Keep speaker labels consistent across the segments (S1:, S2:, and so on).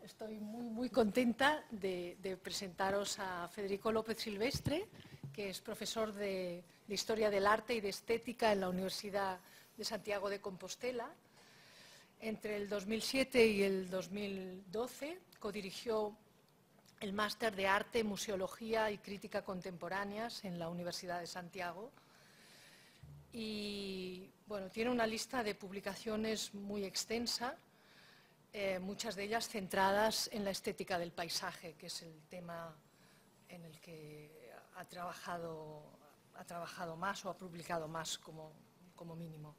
S1: Estoy muy contenta de presentaros a Federico López Silvestre, que es profesor de Historia del Arte y de Estética en la Universidad de Santiago de Compostela. Entre el 2007 y el 2012 codirigió el Máster de Arte, Museología y Crítica Contemporáneas en la Universidad de Santiago. Y bueno, tiene una lista de publicaciones muy extensa, muchas de ellas centradas en la estética del paisaje, que es el tema en el que ha trabajado más o ha publicado más como mínimo.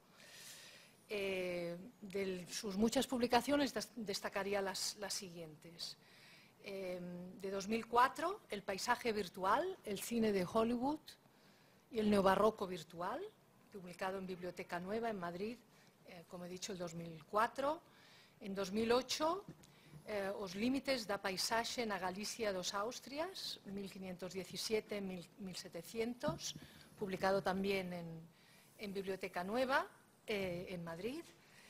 S1: De sus muchas publicaciones destacaría las siguientes. De 2004, El paisaje virtual, el cine de Hollywood y el neobarroco virtual, publicado en Biblioteca Nueva en Madrid, como he dicho, el 2004. En 2008, Os límites da paisaxe na Galicia dos Austrias, 1517-1700, publicado también en Biblioteca Nueva, en Madrid.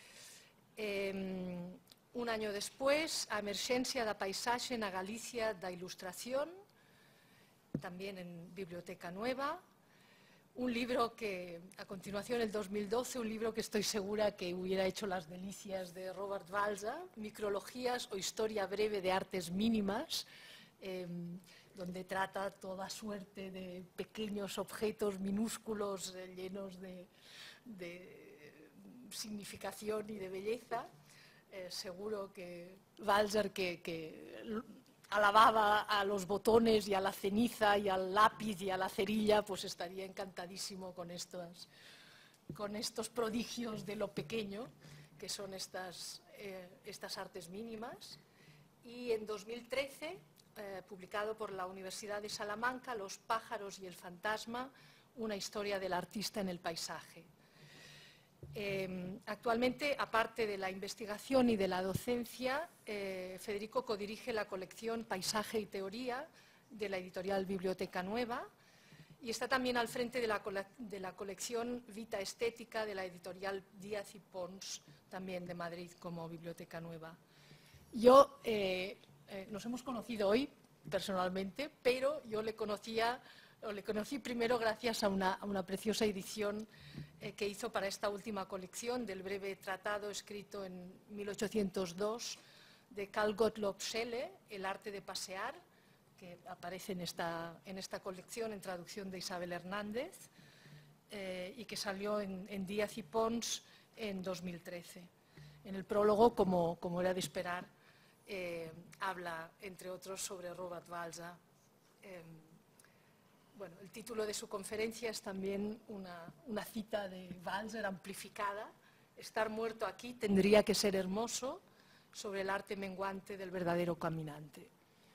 S1: Un año después, A emerxencia da paisaxe na Galicia da Ilustración, también en Biblioteca Nueva. Un libro que, a continuación, el 2012, un libro que estoy segura que hubiera hecho las delicias de Robert Walser, Micrologías o Historia breve de artes mínimas, donde trata toda suerte de pequeños objetos minúsculos llenos de significación y de belleza. Seguro que Walser, que alababa a los botones y a la ceniza y al lápiz y a la cerilla, pues estaría encantadísimo con estos prodigios de lo pequeño, que son estas artes mínimas. Y en 2013, publicado por la Universidad de Salamanca, Los pájaros y el fantasma, una historia del artista en el paisaje. Actualmente, aparte de la investigación y de la docencia, Federico codirige la colección Paisaje y Teoría de la editorial Biblioteca Nueva y está también al frente de la colección Vita Estética de la editorial Díaz y Pons, también de Madrid, como Biblioteca Nueva. Nos hemos conocido hoy personalmente, pero yo le conocí primero gracias a una preciosa edición que hizo para esta última colección del breve tratado escrito en 1802 de Carl Gottlob Schelle, El arte de pasear, que aparece en esta colección en traducción de Isabel Hernández y que salió en Díaz y Pons en 2013. En el prólogo, como era de esperar, habla, entre otros, sobre Robert Walser. Bueno, el título de su conferencia es también una cita de Walser amplificada: Estar muerto aquí tendría que ser hermoso, sobre el arte menguante del verdadero caminante.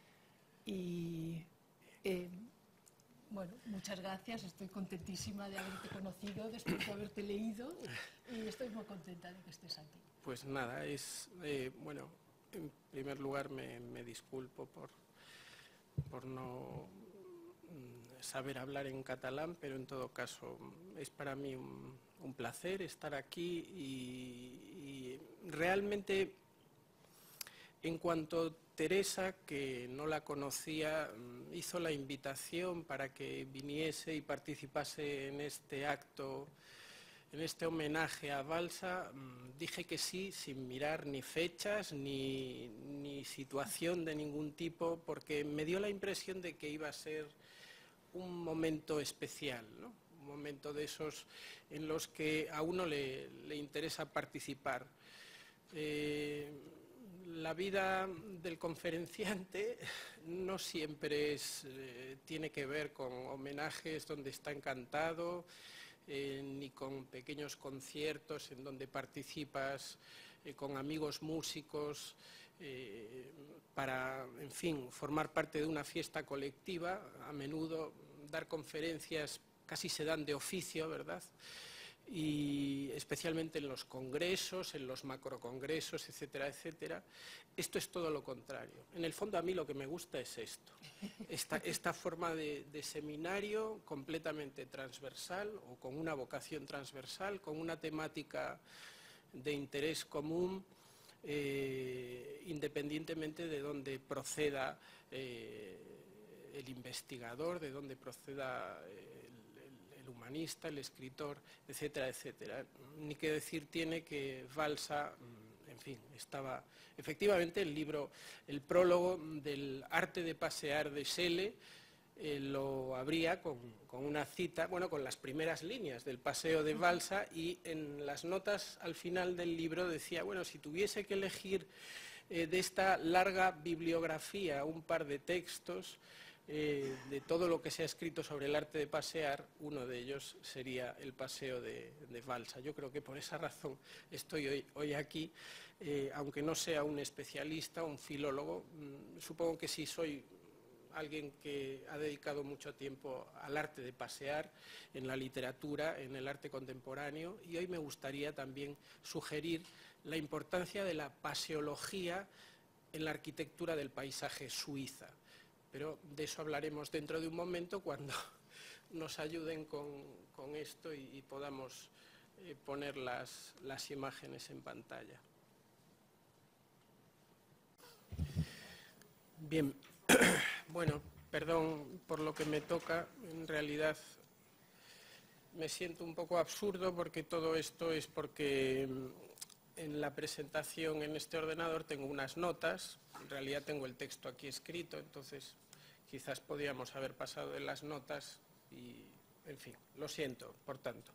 S1: Y bueno, muchas gracias, estoy contentísima de haberte conocido después de haberte leído y estoy muy contenta de que estés aquí.
S2: Pues nada, bueno, en primer lugar me disculpo por no saber hablar en catalán, pero en todo caso es para mí un placer estar aquí y realmente, en cuanto Teresa, que no la conocía, hizo la invitación para que viniese y participase en este acto, en este homenaje a Walser, dije que sí, sin mirar ni fechas ni situación de ningún tipo, porque me dio la impresión de que iba a ser un momento especial, ¿no? Un momento de esos en los que a uno le interesa participar. La vida del conferenciante no siempre tiene que ver con homenajes donde está encantado, ni con pequeños conciertos en donde participas con amigos músicos para, en fin, formar parte de una fiesta colectiva. A menudo dar conferencias casi se dan de oficio, ¿verdad? Y especialmente en los congresos, en los macrocongresos, etcétera, etcétera. Esto es todo lo contrario. En el fondo, a mí lo que me gusta es esto, esta forma de seminario completamente transversal o con una vocación transversal, con una temática de interés común, independientemente de dónde proceda el investigador, de dónde proceda el humanista, el escritor, etcétera, etcétera. Ni que decir tiene que Balsa, en fin, estaba efectivamente el libro, el prólogo del Arte de pasear de Selle, lo abría con una cita, bueno, con las primeras líneas del paseo de Balsa, y en las notas al final del libro decía, bueno, si tuviese que elegir de esta larga bibliografía un par de textos de todo lo que se ha escrito sobre el arte de pasear, uno de ellos sería el paseo de Balsa. Yo creo que por esa razón estoy hoy aquí, aunque no sea un especialista, un filólogo. Supongo que sí soy alguien que ha dedicado mucho tiempo al arte de pasear, en la literatura, en el arte contemporáneo, y hoy me gustaría también sugerir la importancia de la paseología en la arquitectura del paisaje suiza. Pero de eso hablaremos dentro de un momento, cuando nos ayuden con esto y podamos poner las imágenes en pantalla. Bien. Bueno, perdón por lo que me toca, en realidad me siento un poco absurdo porque todo esto es porque en la presentación en este ordenador tengo unas notas, en realidad tengo el texto aquí escrito, entonces quizás podíamos haber pasado de las notas y, en fin, lo siento, por tanto.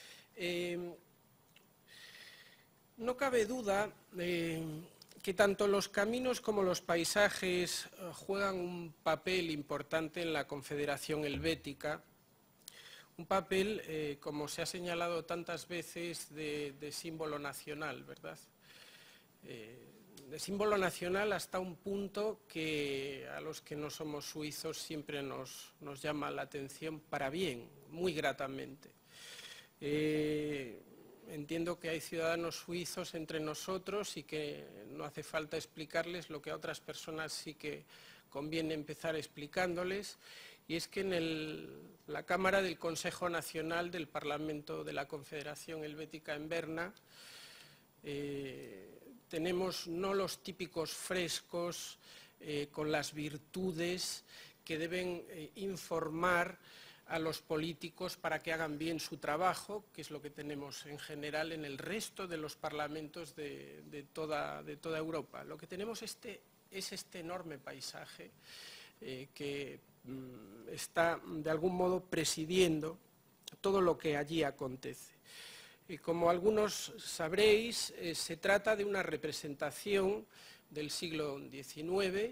S2: No cabe duda que tanto los caminos como los paisajes juegan un papel importante en la Confederación Helvética, un papel, como se ha señalado tantas veces, de símbolo nacional, ¿verdad? De símbolo nacional hasta un punto que a los que no somos suizos siempre nos llama la atención para bien, muy gratamente. Entiendo que hay ciudadanos suizos entre nosotros y que no hace falta explicarles lo que a otras personas sí que conviene empezar explicándoles, y es que en la Cámara del Consejo Nacional del Parlamento de la Confederación Helvética en Berna tenemos no los típicos frescos con las virtudes que deben informar a los políticos para que hagan bien su trabajo, que es lo que tenemos en general en el resto de los parlamentos de toda Europa. Lo que tenemos es este enorme paisaje que está de algún modo presidiendo todo lo que allí acontece. Y como algunos sabréis, se trata de una representación del siglo XIX,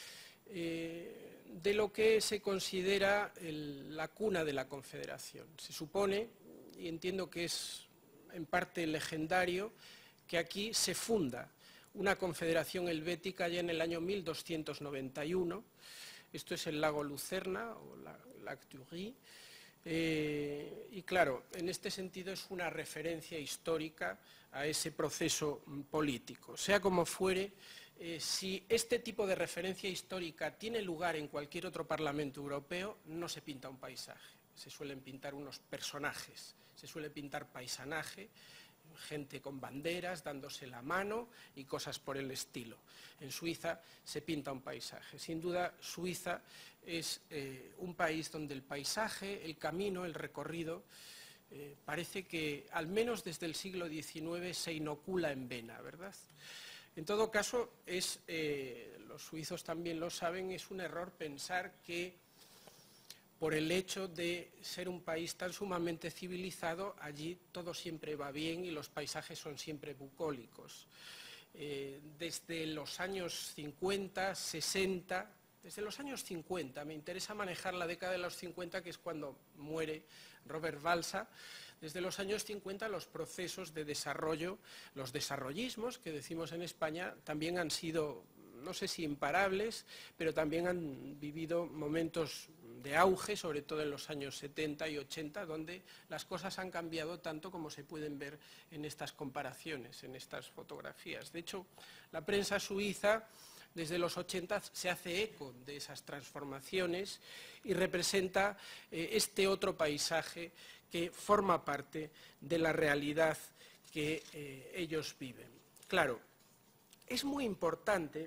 S2: de lo que se considera la cuna de la Confederación. Se supone, y entiendo que es en parte legendario, que aquí se funda una confederación helvética ya en el año 1291. Esto es el lago Lucerna, o Lac Turie, y claro, en este sentido es una referencia histórica a ese proceso político. Sea como fuere, si este tipo de referencia histórica tiene lugar en cualquier otro parlamento europeo, no se pinta un paisaje, se suelen pintar unos personajes, se suele pintar paisanaje, gente con banderas, dándose la mano y cosas por el estilo. En Suiza se pinta un paisaje. Sin duda, Suiza es un país donde el paisaje, el camino, el recorrido, parece que, al menos desde el siglo XIX, se inocula en vena, ¿verdad? En todo caso, los suizos también lo saben, es un error pensar que por el hecho de ser un país tan sumamente civilizado, allí todo siempre va bien y los paisajes son siempre bucólicos. Desde los años 50, 60, desde los años 50, me interesa manejar la década de los 50, que es cuando muere Robert Balsa. Desde los años 50 los procesos de desarrollo, los desarrollismos que decimos en España, también han sido, no sé si imparables, pero también han vivido momentos de auge, sobre todo en los años 70 y 80, donde las cosas han cambiado tanto como se pueden ver en estas comparaciones, en estas fotografías. De hecho, la prensa suiza desde los 80 se hace eco de esas transformaciones y representa este otro paisaje que forma parte de la realidad que ellos viven. Claro, es muy importante,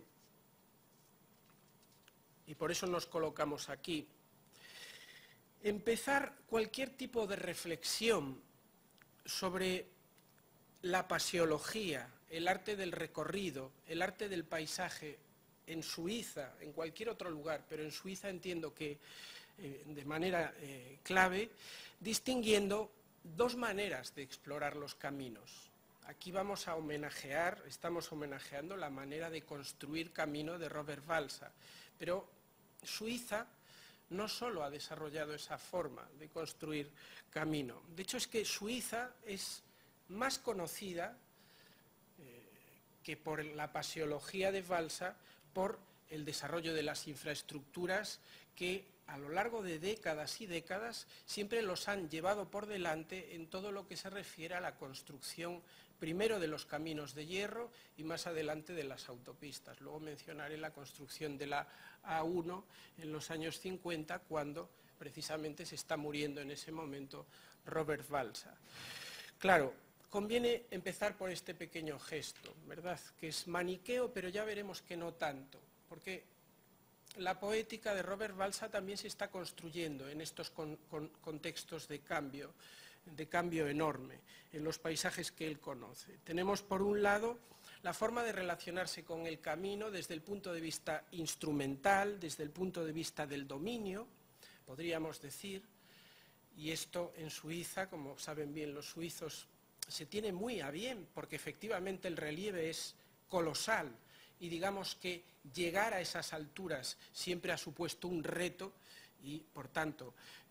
S2: y por eso nos colocamos aquí, empezar cualquier tipo de reflexión sobre la paseología, el arte del recorrido, el arte del paisaje en Suiza, en cualquier otro lugar, pero en Suiza entiendo que de manera clave, distinguiendo dos maneras de explorar los caminos. Aquí estamos homenajeando la manera de construir camino de Robert Balsa, pero Suiza no solo ha desarrollado esa forma de construir camino, de hecho es que Suiza es más conocida que por la paseología de Balsa, por el desarrollo de las infraestructuras que a lo largo de décadas y décadas siempre los han llevado por delante en todo lo que se refiere a la construcción primero de los caminos de hierro y más adelante de las autopistas. Luego mencionaré la construcción de la A1 en los años 50, cuando precisamente se está muriendo en ese momento Robert Balsa. Claro, conviene empezar por este pequeño gesto, ¿verdad?, que es maniqueo, pero ya veremos que no tanto, porque la poética de Robert Balsa también se está construyendo en estos contextos de cambio enorme, en los paisajes que él conoce. Tenemos, por un lado, la forma de relacionarse con el camino desde el punto de vista instrumental, desde el punto de vista del dominio, podríamos decir, y esto en Suiza, como saben bien los suizos, se tiene muy a bien, porque efectivamente el relieve es colosal, y digamos que llegar a esas alturas siempre ha supuesto un reto y, por tanto,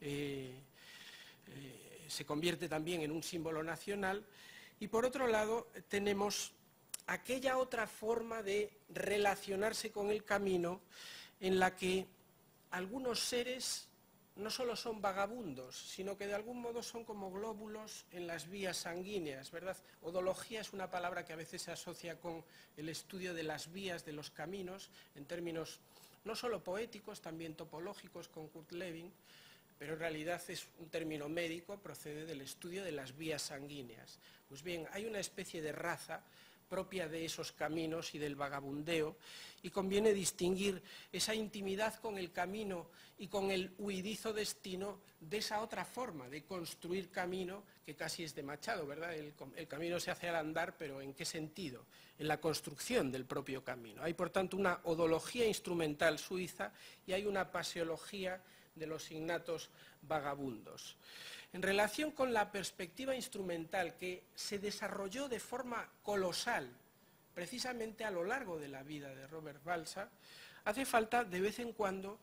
S2: se convierte también en un símbolo nacional. Y, por otro lado, tenemos aquella otra forma de relacionarse con el camino en la que algunos seres no solo son vagabundos, sino que de algún modo son como glóbulos en las vías sanguíneas, ¿verdad? Odología es una palabra que a veces se asocia con el estudio de las vías de los caminos, en términos no solo poéticos, también topológicos, con Kurt Lewin, pero en realidad es un término médico, procede del estudio de las vías sanguíneas. Pues bien, hay una especie de raza propia de esos caminos y del vagabundeo, y conviene distinguir esa intimidad con el camino y con el huidizo destino de esa otra forma de construir camino que casi es de Machado, ¿verdad? El camino se hace al andar, pero ¿en qué sentido? En la construcción del propio camino. Hay, por tanto, una odología instrumental suiza y hay una paseología de los innatos vagabundos. En relación con la perspectiva instrumental que se desarrolló de forma colosal, precisamente a lo largo de la vida de Robert Balsa, hace falta de vez en cuando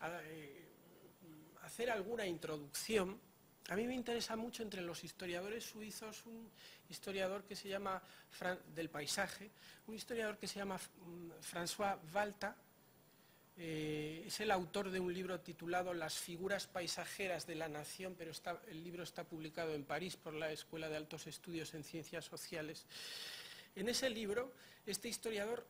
S2: hacer alguna introducción. A mí me interesa mucho entre los historiadores suizos un historiador que se llama, del paisaje, un historiador que se llama François Valta. Es el autor de un libro titulado Las figuras paisajeras de la nación, pero el libro está publicado en París por la Escuela de Altos Estudios en Ciencias Sociales. En ese libro, este historiador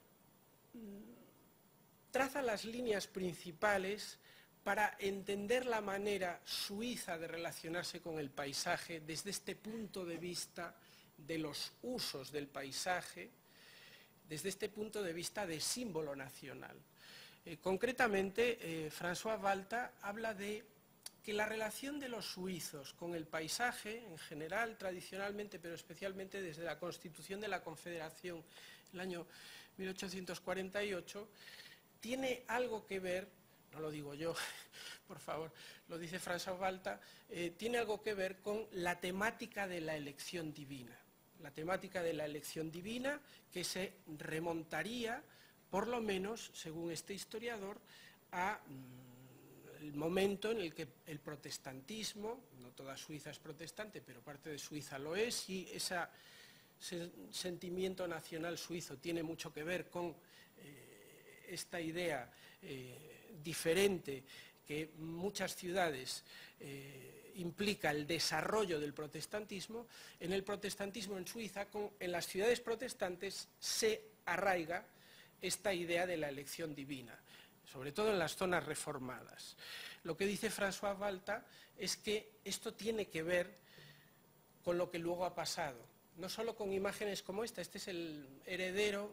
S2: traza las líneas principales para entender la manera suiza de relacionarse con el paisaje desde este punto de vista de los usos del paisaje, desde este punto de vista de símbolo nacional. Concretamente, François Valta habla de que la relación de los suizos con el paisaje, en general, tradicionalmente, pero especialmente desde la Constitución de la Confederación, el año 1848, tiene algo que ver, no lo digo yo, por favor, lo dice François Valta, tiene algo que ver con la temática de la elección divina. La temática de la elección divina que se remontaría, por lo menos, según este historiador, al momento en el que el protestantismo, no toda Suiza es protestante, pero parte de Suiza lo es, y ese sentimiento nacional suizo tiene mucho que ver con esta idea diferente que muchas ciudades implica el desarrollo del protestantismo. En el protestantismo en Suiza, en las ciudades protestantes, se arraiga esta idea de la elección divina, sobre todo en las zonas reformadas. Lo que dice François Valta es que esto tiene que ver con lo que luego ha pasado, no solo con imágenes como esta, este es el heredero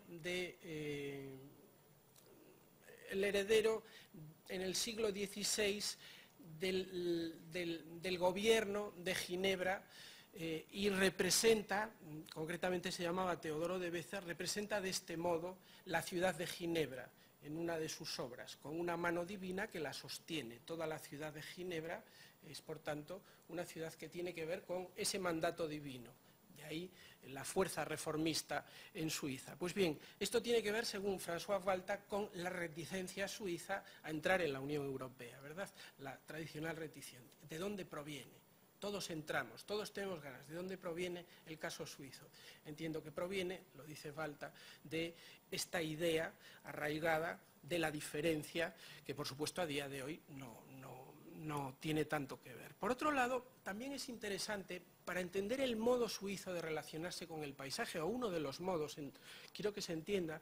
S2: en el siglo XVI del gobierno de Ginebra, y representa, concretamente se llamaba Teodoro de Beza, representa de este modo la ciudad de Ginebra en una de sus obras, con una mano divina que la sostiene. Toda la ciudad de Ginebra es, por tanto, una ciudad que tiene que ver con ese mandato divino. De ahí la fuerza reformista en Suiza. Pues bien, esto tiene que ver, según François Walta, con la reticencia suiza a entrar en la Unión Europea, ¿verdad? La tradicional reticencia. ¿De dónde proviene? Todos entramos, todos tenemos ganas. ¿De dónde proviene el caso suizo? Entiendo que proviene, lo dice Walta, de esta idea arraigada de la diferencia, que por supuesto a día de hoy no tiene tanto que ver. Por otro lado, también es interesante, para entender el modo suizo de relacionarse con el paisaje, o uno de los modos, quiero que se entienda,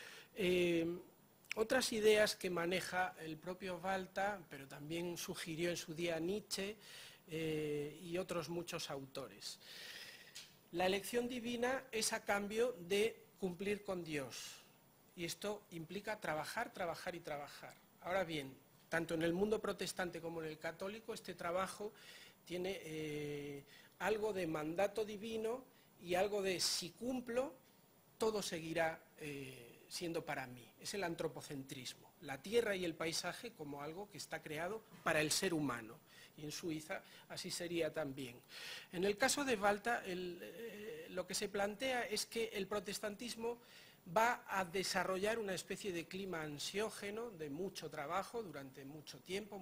S2: otras ideas que maneja el propio Walta, pero también sugirió en su día Nietzsche, y otros muchos autores. La elección divina es a cambio de cumplir con Dios, y esto implica trabajar, trabajar y trabajar. Ahora bien, tanto en el mundo protestante como en el católico, este trabajo tiene algo de mandato divino y algo de si cumplo, todo seguirá siendo para mí. Es el antropocentrismo, la tierra y el paisaje como algo que está creado para el ser humano. Y en Suiza así sería también. En el caso de Walta, lo que se plantea es que el protestantismo va a desarrollar una especie de clima ansiógeno, de mucho trabajo durante mucho tiempo,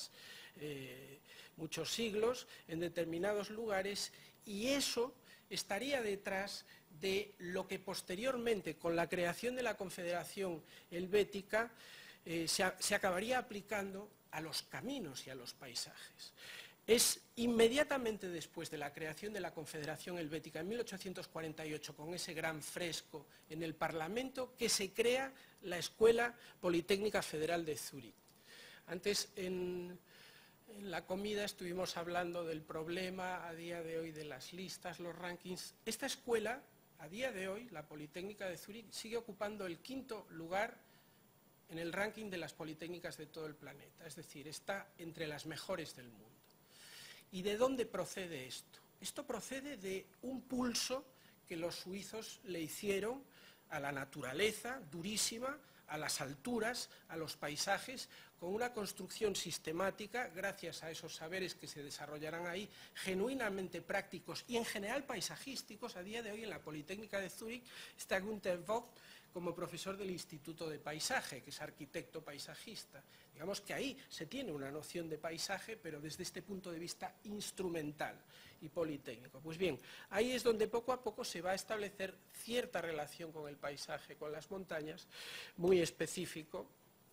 S2: muchos siglos, en determinados lugares, y eso estaría detrás de lo que posteriormente, con la creación de la Confederación Helvética, se acabaría aplicando a los caminos y a los paisajes. Es inmediatamente después de la creación de la Confederación Helvética, en 1848, con ese gran fresco en el Parlamento, que se crea la Escuela Politécnica Federal de Zúrich. Antes, en la comida, estuvimos hablando del problema a día de hoy de las listas, los rankings. Esta escuela, a día de hoy, la Politécnica de Zúrich, sigue ocupando el 5º lugar en el ranking de las politécnicas de todo el planeta, es decir, está entre las mejores del mundo. ¿Y de dónde procede esto? Esto procede de un pulso que los suizos le hicieron a la naturaleza durísima, a las alturas, a los paisajes, con una construcción sistemática, gracias a esos saberes que se desarrollarán ahí, genuinamente prácticos y en general paisajísticos. A día de hoy en la Politécnica de Zúrich está Günther Vogt como profesor del Instituto de Paisaje, que es arquitecto paisajista. Digamos que ahí se tiene una noción de paisaje, pero desde este punto de vista instrumental y politécnico. Pues bien, ahí es donde poco a poco se va a establecer cierta relación con el paisaje, con las montañas, muy específico,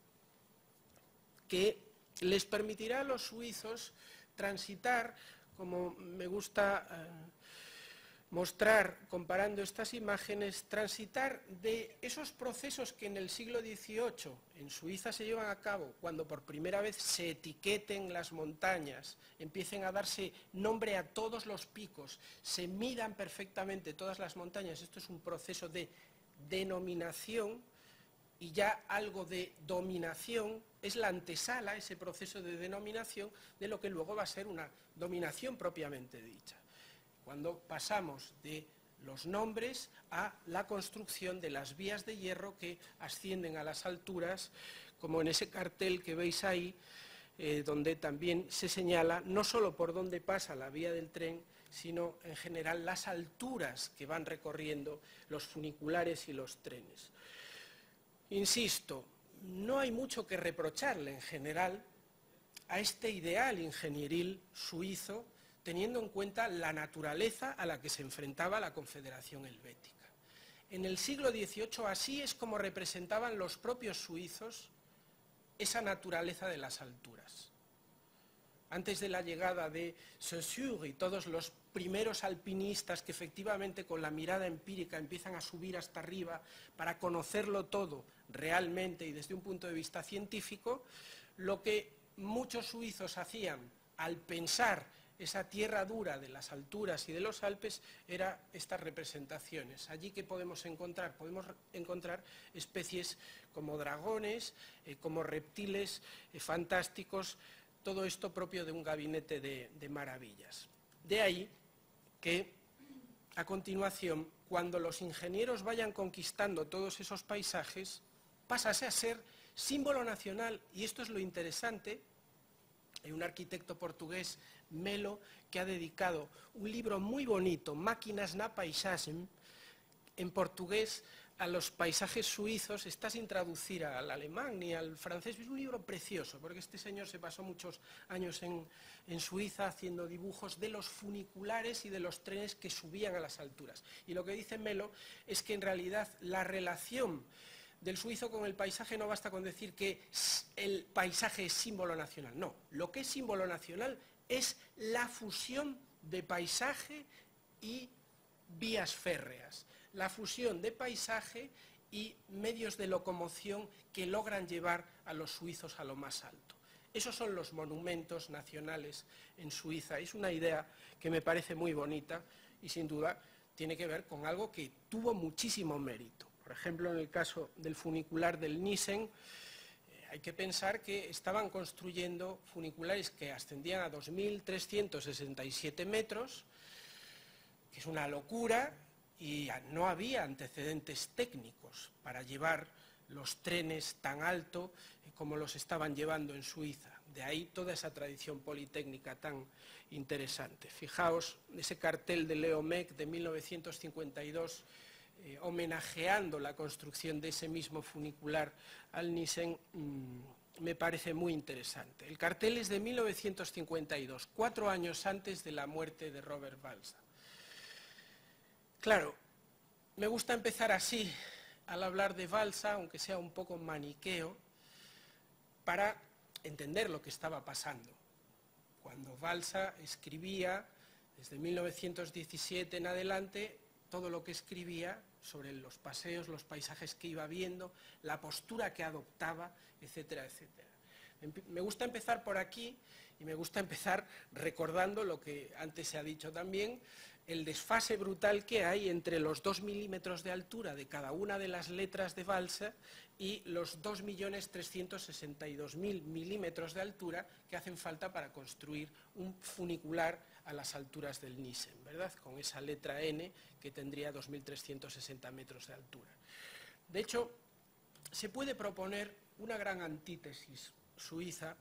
S2: que les permitirá a los suizos transitar, como me gusta mostrar comparando estas imágenes, transitar de esos procesos que en el siglo XVIII en Suiza se llevan a cabo, cuando por primera vez se etiqueten las montañas, empiecen a darse nombre a todos los picos, se midan perfectamente todas las montañas. Esto es un proceso de denominación, y ya algo de dominación es la antesala, ese proceso de denominación, de lo que luego va a ser una dominación propiamente dicha, cuando pasamos de los nombres a la construcción de las vías de hierro que ascienden a las alturas, como en ese cartel que veis ahí, donde también se señala no solo por dónde pasa la vía del tren, sino en general las alturas que van recorriendo los funiculares y los trenes. Insisto, no hay mucho que reprocharle en general a este ideal ingenieril suizo, teniendo en cuenta la naturaleza a la que se enfrentaba la Confederación Helvética. En el siglo XVIII así es como representaban los propios suizos esa naturaleza de las alturas. Antes de la llegada de Saussure y todos los primeros alpinistas que efectivamente con la mirada empírica empiezan a subir hasta arriba para conocerlo todo realmente y desde un punto de vista científico, lo que muchos suizos hacían al pensar esa tierra dura de las alturas y de los Alpes, era estas representaciones. Allí, ¿qué podemos encontrar? Podemos encontrar especies como dragones, como reptiles fantásticos, todo esto propio de un gabinete de maravillas. De ahí que, a continuación, cuando los ingenieros vayan conquistando todos esos paisajes, pasase a ser símbolo nacional, y esto es lo interesante. Hay un arquitecto portugués, Melo, que ha dedicado un libro muy bonito, Máquinas na Paisagem, en portugués, a los paisajes suizos. Está sin traducir al alemán ni al francés. Es un libro precioso, porque este señor se pasó muchos años en Suiza haciendo dibujos de los funiculares y de los trenes que subían a las alturas. Y lo que dice Melo es que en realidad la relación del suizo con el paisaje no basta con decir que el paisaje es símbolo nacional. No, lo que es símbolo nacional es la fusión de paisaje y vías férreas, la fusión de paisaje y medios de locomoción que logran llevar a los suizos a lo más alto. Esos son los monumentos nacionales en Suiza. Es una idea que me parece muy bonita y sin duda tiene que ver con algo que tuvo muchísimo mérito. Por ejemplo, en el caso del funicular del Nissen, hay que pensar que estaban construyendo funiculares que ascendían a 2.367 metros, que es una locura, y no había antecedentes técnicos para llevar los trenes tan alto como los estaban llevando en Suiza. De ahí toda esa tradición politécnica tan interesante. Fijaos ese cartel de Leo Meck de 1952, homenajeando la construcción de ese mismo funicular al Nissen, me parece muy interesante. El cartel es de 1952, 4 años antes de la muerte de Robert Balsa. Claro, me gusta empezar así, al hablar de Balsa, aunque sea un poco maniqueo, para entender lo que estaba pasando. Cuando Balsa escribía, desde 1917 en adelante, todo lo que escribía sobre los paseos, los paisajes que iba viendo, la postura que adoptaba, etcétera, etcétera. Me gusta empezar por aquí y me gusta empezar recordando lo que antes se ha dicho también, el desfase brutal que hay entre los 2 milímetros de altura de cada una de las letras de Balsa y los 2.362.000 milímetros de altura que hacen falta para construir un funicular a las alturas del Nissen, ¿verdad? Con esa letra N que tendría 2.360 metros de altura. De hecho, se puede proponer una gran antítesis suiza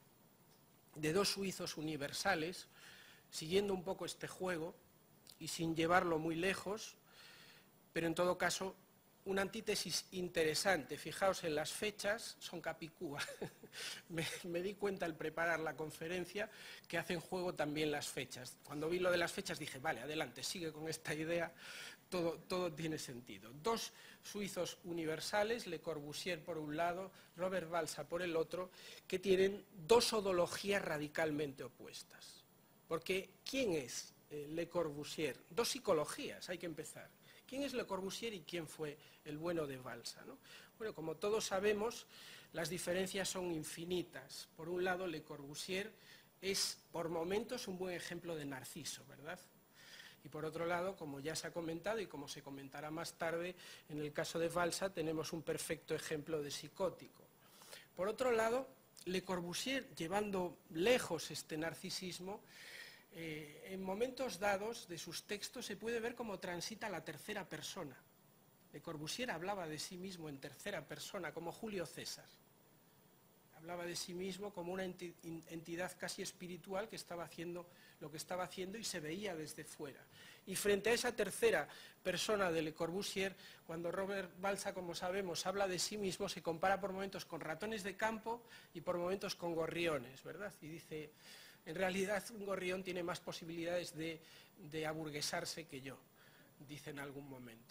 S2: de dos suizos universales, siguiendo un poco este juego y sin llevarlo muy lejos, pero en todo caso una antítesis interesante. Fijaos en las fechas, son Capicúa. me di cuenta al preparar la conferencia que hacen juego también las fechas. Cuando vi lo de las fechas dije, vale, adelante, sigue con esta idea, todo tiene sentido. Dos suizos universales, Le Corbusier por un lado, Robert Balsa por el otro, que tienen dos odologías radicalmente opuestas. Porque, ¿quién es Le Corbusier? Dos psicologías, hay que empezar. ¿Quién es Le Corbusier y quién fue el bueno de Balsa, ¿no? Bueno, como todos sabemos, las diferencias son infinitas. Por un lado, Le Corbusier es, por momentos, un buen ejemplo de narciso, ¿verdad? Y por otro lado, como ya se ha comentado y como se comentará más tarde, en el caso de Balsa tenemos un perfecto ejemplo de psicótico. Por otro lado, Le Corbusier, llevando lejos este narcisismo, en momentos dados de sus textos se puede ver cómo transita la tercera persona. Le Corbusier hablaba de sí mismo en tercera persona, como Julio César. Hablaba de sí mismo como una entidad casi espiritual que estaba haciendo lo que estaba haciendo y se veía desde fuera. Y frente a esa tercera persona de Le Corbusier, cuando Robert Balsa, como sabemos, habla de sí mismo, se compara por momentos con ratones de campo y por momentos con gorriones, ¿verdad? Y dice, en realidad un gorrión tiene más posibilidades de aburguesarse que yo, dice en algún momento.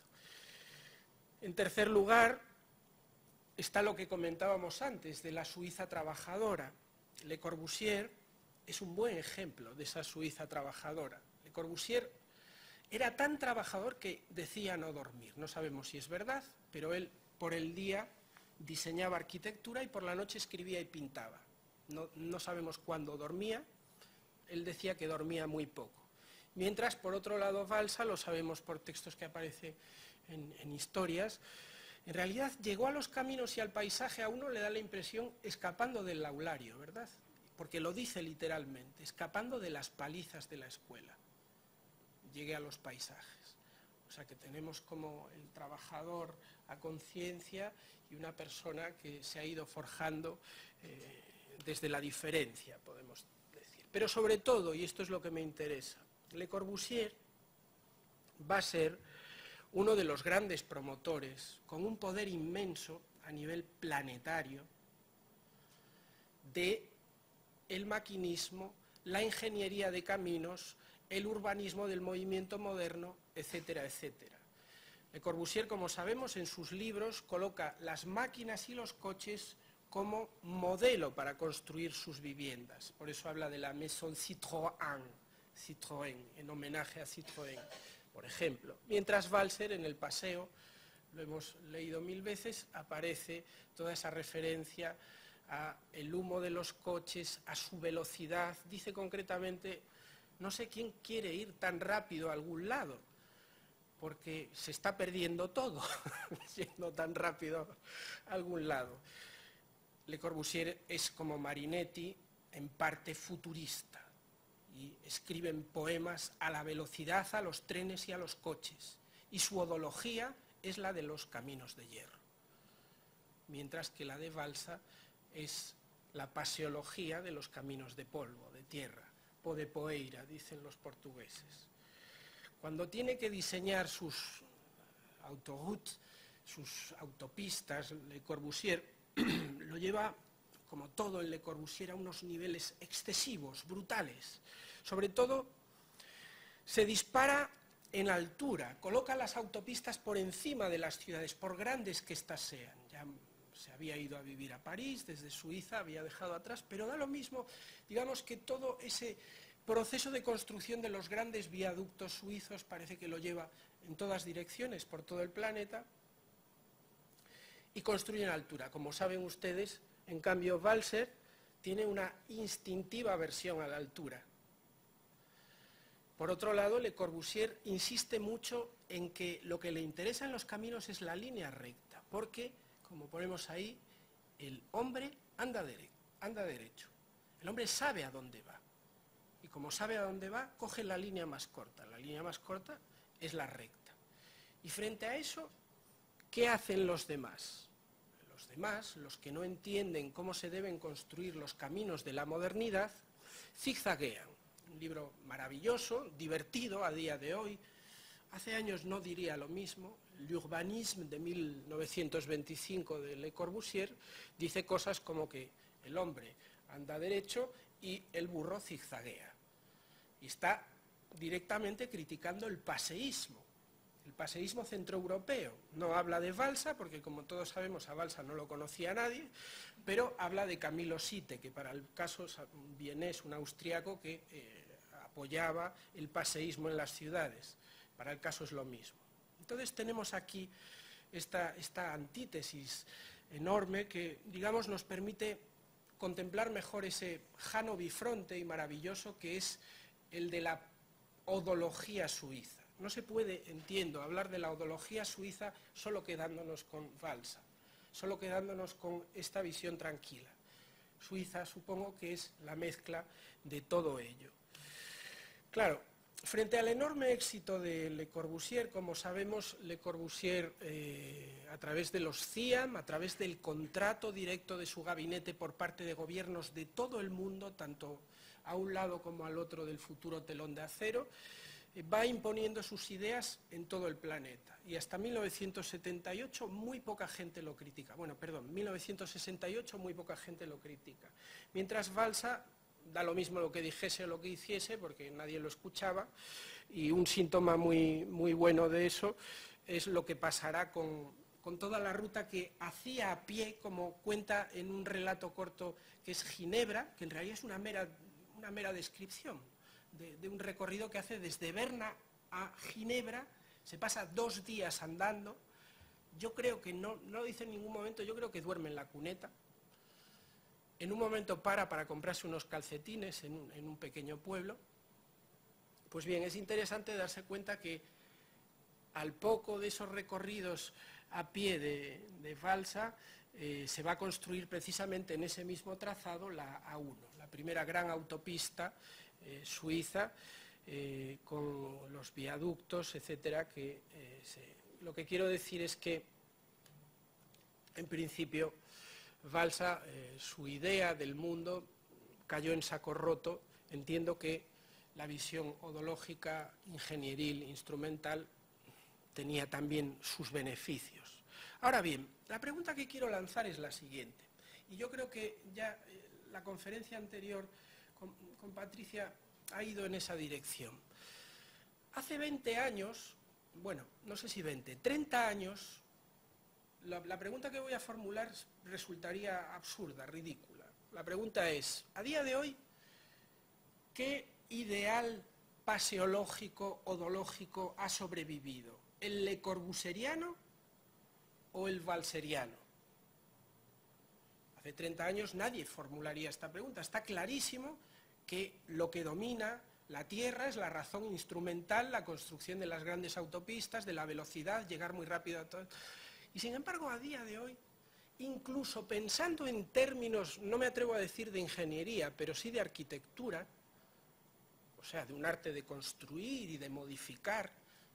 S2: En tercer lugar, está lo que comentábamos antes, de la Suiza trabajadora. Le Corbusier es un buen ejemplo de esa Suiza trabajadora. Le Corbusier era tan trabajador que decía no dormir. No sabemos si es verdad, pero él por el día diseñaba arquitectura y por la noche escribía y pintaba. No sabemos cuándo dormía, él decía que dormía muy poco. Mientras, por otro lado, Balsa, lo sabemos por textos que aparecen en historias, en realidad llegó a los caminos y al paisaje, a uno le da la impresión escapando del aulario, ¿verdad? Porque lo dice literalmente, escapando de las palizas de la escuela. Llegué a los paisajes. O sea que tenemos como el trabajador a conciencia y una persona que se ha ido forjando desde la diferencia, podemos decir. Pero sobre todo, y esto es lo que me interesa, Le Corbusier va a ser uno de los grandes promotores, con un poder inmenso a nivel planetario, del maquinismo, la ingeniería de caminos, el urbanismo del movimiento moderno, etcétera, etcétera. Le Corbusier, como sabemos, en sus libros coloca las máquinas y los coches como modelo para construir sus viviendas. Por eso habla de la Maison Citroën, en homenaje a Citroën, por ejemplo. Mientras Walser, en el paseo, lo hemos leído 1000 veces, aparece toda esa referencia al humo de los coches, a su velocidad. Dice concretamente, no sé quién quiere ir tan rápido a algún lado, porque se está perdiendo todo, yendo tan rápido a algún lado. Le Corbusier es como Marinetti, en parte futurista, y escriben poemas a la velocidad, a los trenes y a los coches, y su odología es la de los caminos de hierro, mientras que la de Balsa es la paseología de los caminos de polvo, de tierra, o de poeira, dicen los portugueses. Cuando tiene que diseñar sus autoroutes, sus autopistas, Le Corbusier lo lleva, como todo en Le Corbusier, a unos niveles excesivos, brutales. Sobre todo, se dispara en altura, coloca las autopistas por encima de las ciudades, por grandes que éstas sean. Ya se había ido a vivir a París, desde Suiza había dejado atrás, pero da lo mismo, digamos que todo ese proceso de construcción de los grandes viaductos suizos parece que lo lleva en todas direcciones, por todo el planeta, y construye en altura. Como saben ustedes, en cambio, Walser tiene una instintiva aversión a la altura. Por otro lado, Le Corbusier insiste mucho en que lo que le interesa en los caminos es la línea recta, porque, como ponemos ahí, el hombre anda derecho. El hombre sabe a dónde va. Y como sabe a dónde va, coge la línea más corta. La línea más corta es la recta. Y frente a eso, ¿qué hacen los demás? Los demás, los que no entienden cómo se deben construir los caminos de la modernidad, zigzaguean. Un libro maravilloso, divertido a día de hoy. Hace años no diría lo mismo. L'Urbanisme de 1925 de Le Corbusier dice cosas como que el hombre anda derecho y el burro zigzaguea. Y está directamente criticando el paseísmo centroeuropeo. No habla de Balsa, porque como todos sabemos a Balsa no lo conocía nadie, pero habla de Camilo Sitte, que para el caso es un vienés, un austriaco que apoyaba el paseísmo en las ciudades. Para el caso es lo mismo. Entonces tenemos aquí esta antítesis enorme que, digamos, nos permite contemplar mejor ese Jano bifronte y maravilloso que es el de la odología suiza. No se puede, entiendo, hablar de la odología suiza solo quedándonos con Balsa, solo quedándonos con esta visión tranquila. Suiza, supongo que es la mezcla de todo ello. Claro, frente al enorme éxito de Le Corbusier, como sabemos, Le Corbusier, a través de los CIAM, a través del contrato directo de su gabinete por parte de gobiernos de todo el mundo, tanto a un lado como al otro del futuro telón de acero, va imponiendo sus ideas en todo el planeta. Y hasta 1978 muy poca gente lo critica. Bueno, perdón, 1968 muy poca gente lo critica. Mientras Balsa, da lo mismo lo que dijese o lo que hiciese, porque nadie lo escuchaba, y un síntoma muy bueno de eso es lo que pasará con toda la ruta que hacía a pie, como cuenta en un relato corto que es Ginebra, que en realidad es una mera descripción de un recorrido que hace desde Berna a Ginebra, se pasa 2 días andando. Yo creo que no lo dice en ningún momento, yo creo que duerme en la cuneta, en un momento para comprarse unos calcetines en un pequeño pueblo. Pues bien, es interesante darse cuenta que al poco de esos recorridos a pie de Valsa, se va a construir precisamente en ese mismo trazado la A1, la primera gran autopista suiza, con los viaductos, etcétera. Lo que quiero decir es que, en principio, Valsa, su idea del mundo cayó en saco roto. Entiendo que la visión odológica, ingenieril, instrumental, tenía también sus beneficios. Ahora bien, la pregunta que quiero lanzar es la siguiente, y yo creo que ya la conferencia anterior con Patricia ha ido en esa dirección. Hace 20 años, bueno, no sé si 20, 30 años, la pregunta que voy a formular resultaría absurda, ridícula. La pregunta es, a día de hoy, ¿qué ideal paseológico, odológico ha sobrevivido? ¿El Le Corbusieriano o el valseriano? Hace 30 años nadie formularía esta pregunta. Está clarísimo que lo que domina la tierra es la razón instrumental, la construcción de las grandes autopistas, de la velocidad, llegar muy rápido a todo. Y sin embargo, a día de hoy, incluso pensando en términos, no me atrevo a decir de ingeniería, pero sí de arquitectura, o sea, de un arte de construir y de modificar,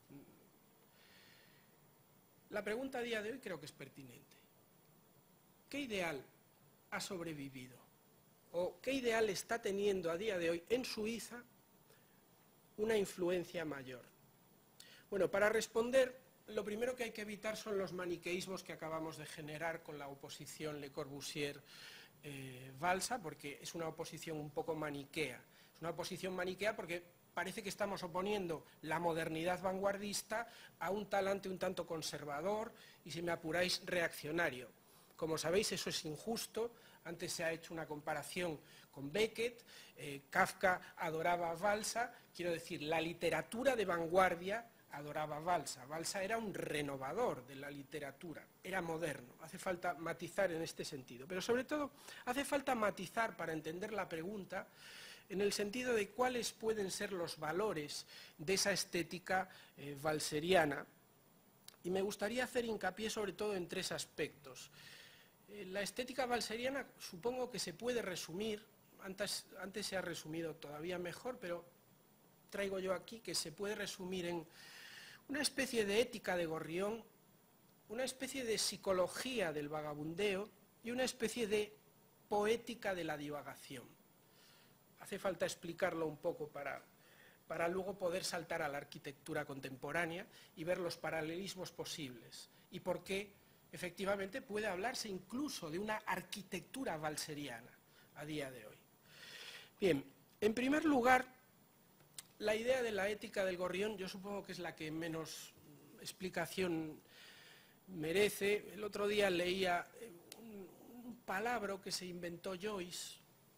S2: la pregunta a día de hoy creo que es pertinente. ¿Qué ideal ha sobrevivido? ¿O qué ideal está teniendo a día de hoy en Suiza una influencia mayor? Bueno, para responder, lo primero que hay que evitar son los maniqueísmos que acabamos de generar con la oposición Le Corbusier-Valsa, porque es una oposición un poco maniquea. Es una oposición maniquea porque parece que estamos oponiendo la modernidad vanguardista a un talante un tanto conservador y, si me apuráis, reaccionario. Como sabéis, eso es injusto. Antes se ha hecho una comparación con Beckett. Kafka adoraba a Valsa. Quiero decir, la literatura de vanguardia adoraba a Valsa. Valsa era un renovador de la literatura, era moderno. Hace falta matizar en este sentido. Pero sobre todo, hace falta matizar para entender la pregunta en el sentido de cuáles pueden ser los valores de esa estética valseriana. Y me gustaría hacer hincapié sobre todo en 3 aspectos. La estética valseriana supongo que se puede resumir, antes se ha resumido todavía mejor, pero traigo yo aquí que se puede resumir en una especie de ética de gorrión, una especie de psicología del vagabundeo y una especie de poética de la divagación. Hace falta explicarlo un poco para luego poder saltar a la arquitectura contemporánea y ver los paralelismos posibles y por qué efectivamente puede hablarse incluso de una arquitectura valseriana a día de hoy. Bien, en primer lugar, la idea de la ética del gorrión yo supongo que es la que menos explicación merece. El otro día leía un palabra que se inventó Joyce,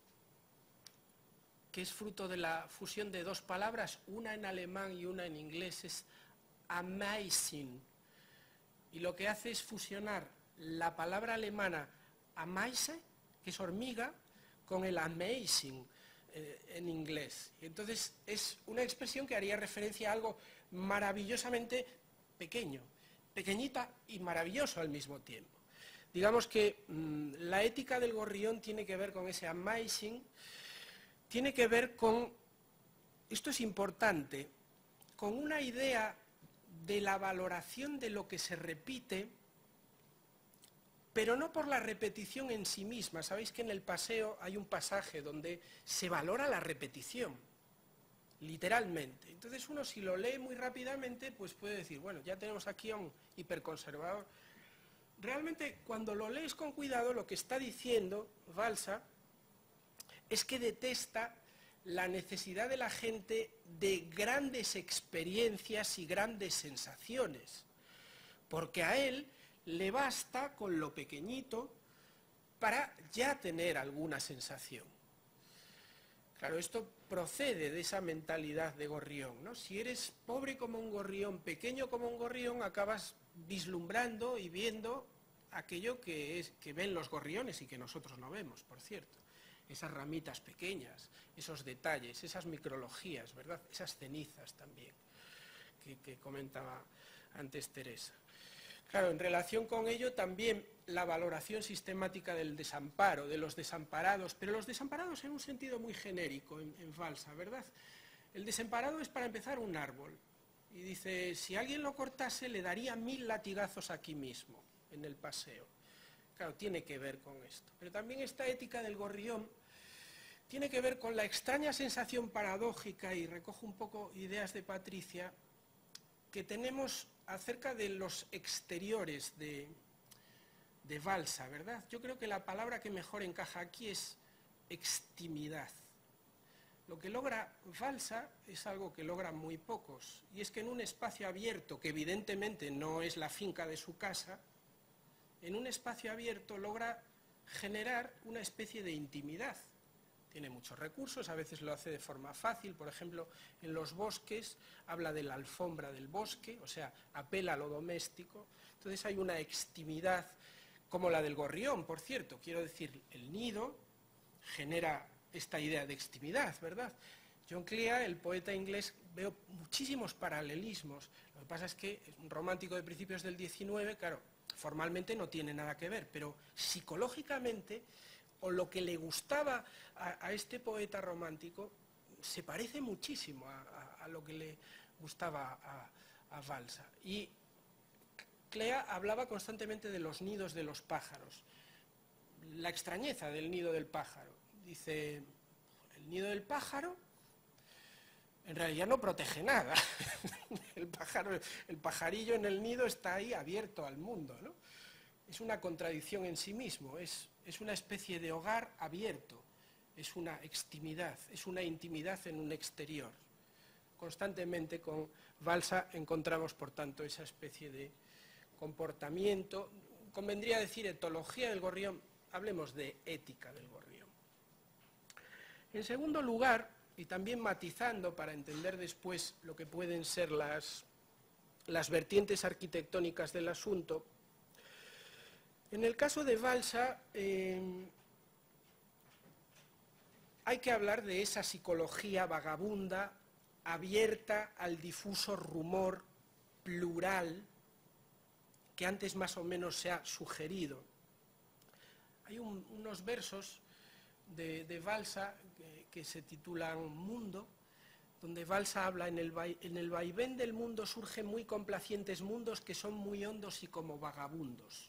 S2: que es fruto de la fusión de 2 palabras, una en alemán y una en inglés, es amazing. Y lo que hace es fusionar la palabra alemana ameise, que es hormiga, con el amazing en inglés. Y entonces es una expresión que haría referencia a algo maravillosamente pequeño, pequeñita y maravilloso al mismo tiempo. Digamos que la ética del gorrión tiene que ver con ese amazing, tiene que ver con, esto es importante, con una idea de la valoración de lo que se repite, pero no por la repetición en sí misma. Sabéis que en el paseo hay un pasaje donde se valora la repetición, literalmente. Entonces uno, si lo lee muy rápidamente, pues puede decir, bueno, ya tenemos aquí a un hiperconservador. Realmente, cuando lo lees con cuidado, lo que está diciendo Valsa es que detesta la necesidad de la gente de grandes experiencias y grandes sensaciones, porque a él le basta con lo pequeñito para ya tener alguna sensación. Claro, esto procede de esa mentalidad de gorrión, ¿no? Si eres pobre como un gorrión, pequeño como un gorrión, acabas vislumbrando y viendo aquello que ven los gorriones y que nosotros no vemos, por cierto. Esas ramitas pequeñas, esos detalles, esas micrologías, ¿verdad? Esas cenizas también, que comentaba antes Teresa. Claro, en relación con ello también la valoración sistemática del desamparo, de los desamparados, pero los desamparados en un sentido muy genérico en Valsa, ¿verdad? El desamparado es, para empezar, un árbol. Y dice, si alguien lo cortase, le daría 1000 latigazos aquí mismo, en el paseo. Claro, tiene que ver con esto. Pero también esta ética del gorrión tiene que ver con la extraña sensación paradójica, y recojo un poco ideas de Patricia, que tenemos acerca de los exteriores de Valsa, ¿verdad? Yo creo que la palabra que mejor encaja aquí es extimidad. Lo que logra Valsa es algo que logran muy pocos, y es que en un espacio abierto, que evidentemente no es la finca de su casa, en un espacio abierto logra generar una especie de intimidad. Tiene muchos recursos, a veces lo hace de forma fácil, por ejemplo, en los bosques habla de la alfombra del bosque, o sea, apela a lo doméstico. Entonces hay una extimidad, como la del gorrión, por cierto, quiero decir, el nido genera esta idea de extimidad, ¿verdad? John Clear, el poeta inglés, veo muchísimos paralelismos. Lo que pasa es que es un romántico de principios del XIX, claro, formalmente no tiene nada que ver, pero psicológicamente, o lo que le gustaba a este poeta romántico, se parece muchísimo a lo que le gustaba a Valsa. Y Clear hablaba constantemente de los nidos de los pájaros, la extrañeza del nido del pájaro. Dice, el nido del pájaro en realidad no protege nada. El pajarillo en el nido está ahí abierto al mundo, ¿no? Es una contradicción en sí mismo, es una especie de hogar abierto, es una extimidad, es una intimidad en un exterior. Constantemente con Valsa encontramos, por tanto, esa especie de comportamiento, convendría decir etología del gorrión, hablemos de ética del gorrión. En segundo lugar, y también matizando para entender después lo que pueden ser las vertientes arquitectónicas del asunto, en el caso de Valsa hay que hablar de esa psicología vagabunda, abierta al difuso rumor plural que antes más o menos se ha sugerido. Hay unos versos de Valsa que se titulan Mundo, donde Valsa habla, en el vaivén del mundo surgen muy complacientes mundos que son muy hondos y como vagabundos.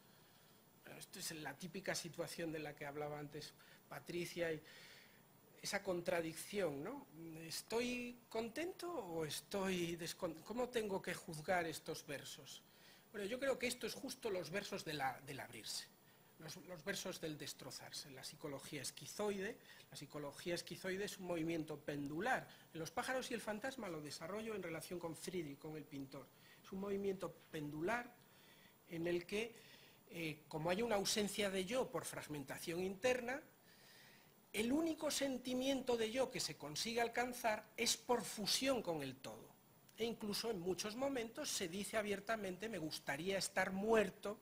S2: Esto es la típica situación de la que hablaba antes Patricia, y esa contradicción, ¿no? ¿Estoy contento o estoy descontento? ¿Cómo tengo que juzgar estos versos? Bueno, yo creo que esto es justo los versos del abrirse. Los versos del destrozarse, la psicología esquizoide. La psicología esquizoide es un movimiento pendular. En Los pájaros y el fantasma lo desarrollo en relación con Friedrich, con el pintor. Es un movimiento pendular en el que, como hay una ausencia de yo por fragmentación interna, el único sentimiento de yo que se consigue alcanzar es por fusión con el todo. E incluso en muchos momentos se dice abiertamente, me gustaría estar muerto,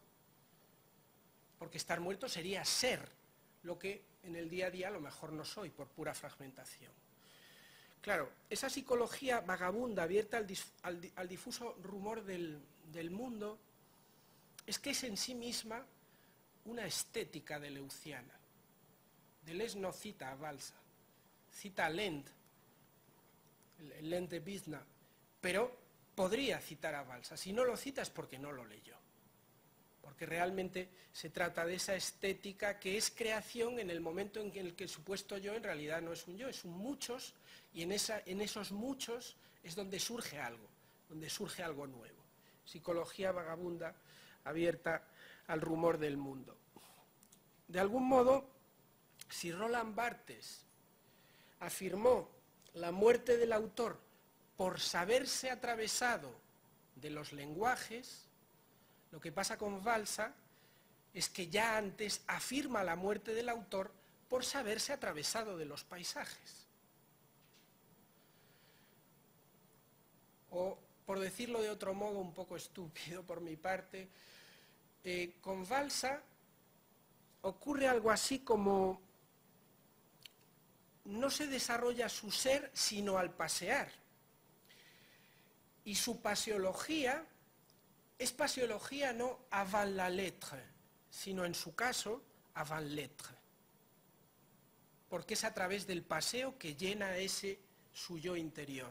S2: porque estar muerto sería ser lo que en el día a día a lo mejor no soy, por pura fragmentación. Claro, esa psicología vagabunda, abierta al difuso rumor del mundo, es que es en sí misma una estética deleuciana. Deleuze no cita a Valsa, cita a Lent, el Lent de Bizna, pero podría citar a Valsa. Si no lo cita es porque no lo leyó. Porque realmente se trata de esa estética que es creación en el momento en el que el supuesto yo en realidad no es un yo, es un muchos, y en esos muchos es donde surge algo nuevo. Psicología vagabunda abierta al rumor del mundo. De algún modo, si Roland Barthes afirmó la muerte del autor por saberse atravesado de los lenguajes, lo que pasa con Valsa es que ya antes afirma la muerte del autor por saberse atravesado de los paisajes. O, por decirlo de otro modo un poco estúpido por mi parte, con Balsa ocurre algo así como no se desarrolla su ser sino al pasear. Y su paseología es paseología no avant la lettre, sino en su caso avant l'être, porque es a través del paseo que llena ese su yo interior.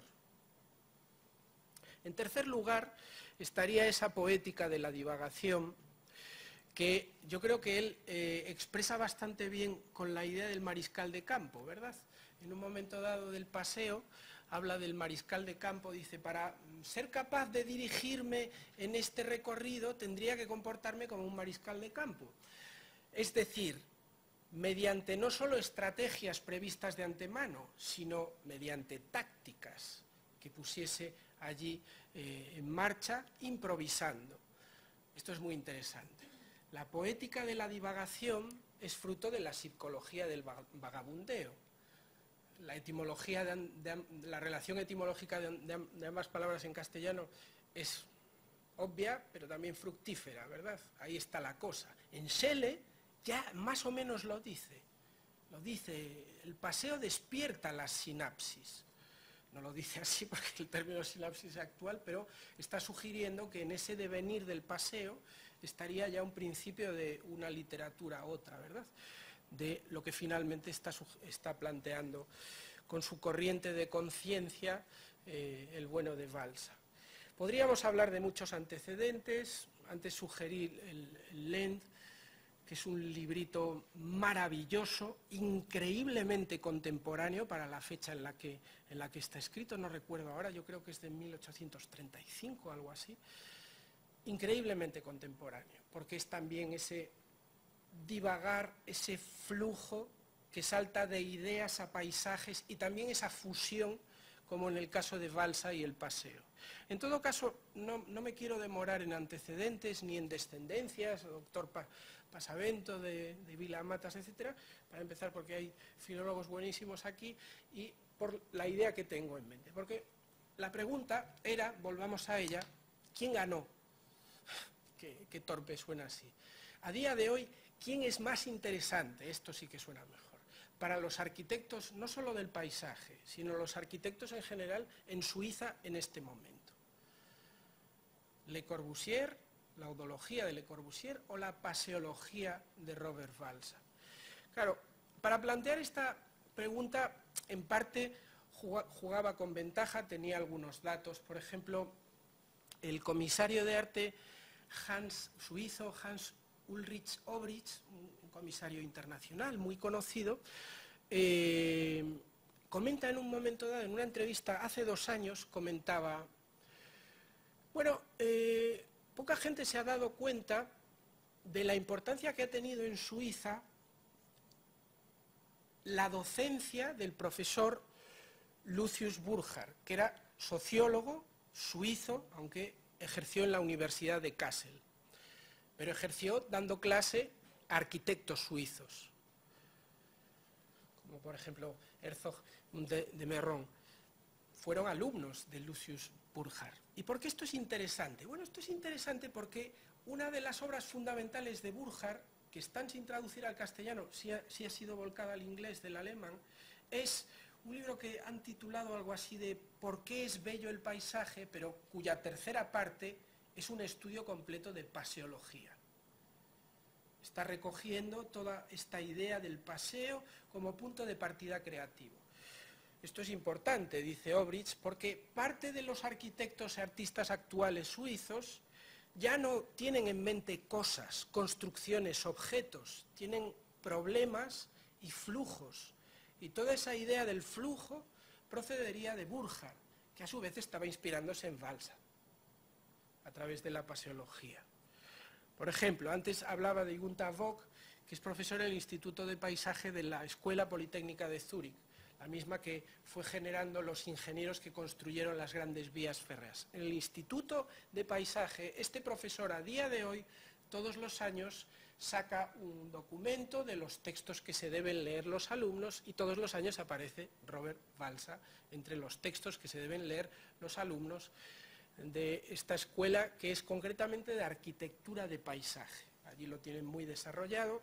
S2: En tercer lugar, estaría esa poética de la divagación, que yo creo que él expresa bastante bien con la idea del mariscal de campo, ¿verdad? En un momento dado del paseo, habla del mariscal de campo, dice, para ser capaz de dirigirme en este recorrido, tendría que comportarme como un mariscal de campo. Es decir, mediante no solo estrategias previstas de antemano, sino mediante tácticas que pusiese allí en marcha, improvisando. Esto es muy interesante. La poética de la divagación es fruto de la psicología del vagabundeo. La etimología la relación etimológica de ambas palabras en castellano es obvia, pero también fructífera, ¿verdad? Ahí está la cosa. En Schele ya más o menos lo dice, el paseo despierta las sinapsis. No lo dice así porque el término sinapsis es actual, pero está sugiriendo que en ese devenir del paseo estaría ya un principio de una literatura a otra, ¿verdad?, de lo que finalmente está planteando con su corriente de conciencia el bueno de Balsa. Podríamos hablar de muchos antecedentes. Antes sugerí el Lent, que es un librito maravilloso, increíblemente contemporáneo para la fecha en la que está escrito, no recuerdo ahora, yo creo que es de 1835 o algo así, increíblemente contemporáneo, porque es también ese divagar, ese flujo que salta de ideas a paisajes y también esa fusión, como en el caso de Balsa y el paseo. En todo caso, no me quiero demorar en antecedentes ni en descendencias, doctor Pasavento de Vilamatas, etcétera, para empezar porque hay filólogos buenísimos aquí y por la idea que tengo en mente. Porque la pregunta era, volvamos a ella, ¿quién ganó? Qué torpe suena así. A día de hoy, ¿quién es más interesante? Esto sí que suena mejor. Para los arquitectos, no solo del paisaje, sino los arquitectos en general en Suiza en este momento. Le Corbusier, la odología de Le Corbusier o la paseología de Robert Balsa. Claro, para plantear esta pregunta, en parte jugaba con ventaja, tenía algunos datos. Por ejemplo, el comisario de arte suizo Hans Ulrich Obrich, un comisario internacional muy conocido, comenta en un momento dado, en una entrevista hace 2 años, comentaba, bueno, poca gente se ha dado cuenta de la importancia que ha tenido en Suiza la docencia del profesor Lucius Burchard, que era sociólogo suizo, aunque ejerció en la Universidad de Kassel, pero ejerció dando clase a arquitectos suizos, como por ejemplo Herzog de Meuron, fueron alumnos de Lucius Burchard. ¿Y por qué esto es interesante? Bueno, esto es interesante porque una de las obras fundamentales de Burchard, que están sin traducir al castellano, sí ha sido volcada al inglés del alemán, es un libro que han titulado algo así de ¿Por qué es bello el paisaje?, pero cuya tercera parte es un estudio completo de paseología. Está recogiendo toda esta idea del paseo como punto de partida creativo. Esto es importante, dice Obrich, porque parte de los arquitectos y artistas actuales suizos ya no tienen en mente cosas, construcciones, objetos, tienen problemas y flujos. Y toda esa idea del flujo procedería de Burchard, que a su vez estaba inspirándose en Balsa, a través de la paseología. Por ejemplo, antes hablaba de Gunther Vogt, que es profesor en el Instituto de Paisaje de la Escuela Politécnica de Zúrich, la misma que fue generando los ingenieros que construyeron las grandes vías férreas. En el Instituto de Paisaje, este profesor a día de hoy, todos los años, saca un documento de los textos que se deben leer los alumnos y todos los años aparece Robert Balsa entre los textos que se deben leer los alumnos de esta escuela, que es concretamente de arquitectura de paisaje. Allí lo tienen muy desarrollado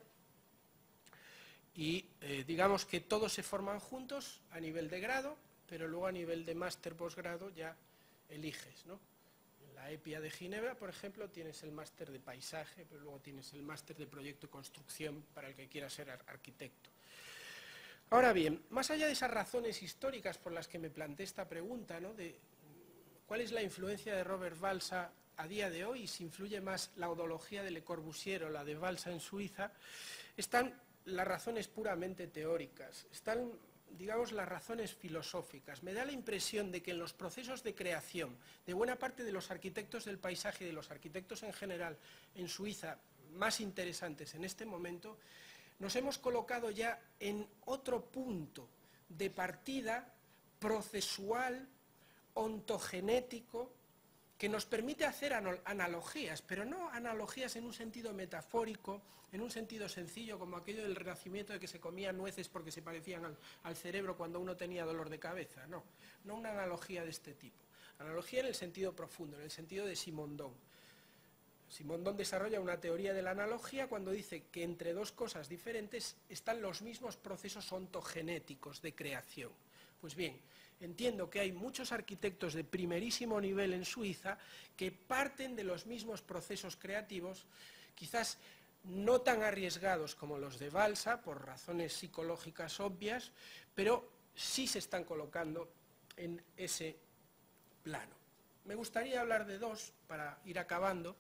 S2: y digamos que todos se forman juntos a nivel de grado, pero luego a nivel de máster posgrado ya eliges, ¿no? En la EPIA de Ginebra, por ejemplo, tienes el máster de paisaje, pero luego tienes el máster de proyecto y construcción para el que quiera ser arquitecto. Ahora bien, más allá de esas razones históricas por las que me planteé esta pregunta, ¿no?, de cuál es la influencia de Robert Walser a día de hoy, si influye más la odología de Le Corbusier o la de Walser en Suiza, están las razones puramente teóricas, están, digamos, las razones filosóficas. Me da la impresión de que en los procesos de creación de buena parte de los arquitectos del paisaje y de los arquitectos en general en Suiza más interesantes en este momento, nos hemos colocado ya en otro punto de partida procesual, ontogenético, que nos permite hacer analogías, pero no analogías en un sentido metafórico, en un sentido sencillo, como aquello del Renacimiento de que se comían nueces porque se parecían al cerebro cuando uno tenía dolor de cabeza. No, no una analogía de este tipo. Analogía en el sentido profundo, en el sentido de Simondon. Simondon desarrolla una teoría de la analogía cuando dice que entre dos cosas diferentes están los mismos procesos ontogenéticos de creación. Pues bien, entiendo que hay muchos arquitectos de primerísimo nivel en Suiza que parten de los mismos procesos creativos, quizás no tan arriesgados como los de Walser, por razones psicológicas obvias, pero sí se están colocando en ese plano. Me gustaría hablar de dos, para ir acabando,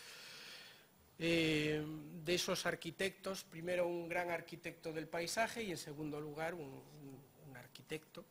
S2: de esos arquitectos. Primero, un gran arquitecto del paisaje y, en segundo lugar, un arquitecto,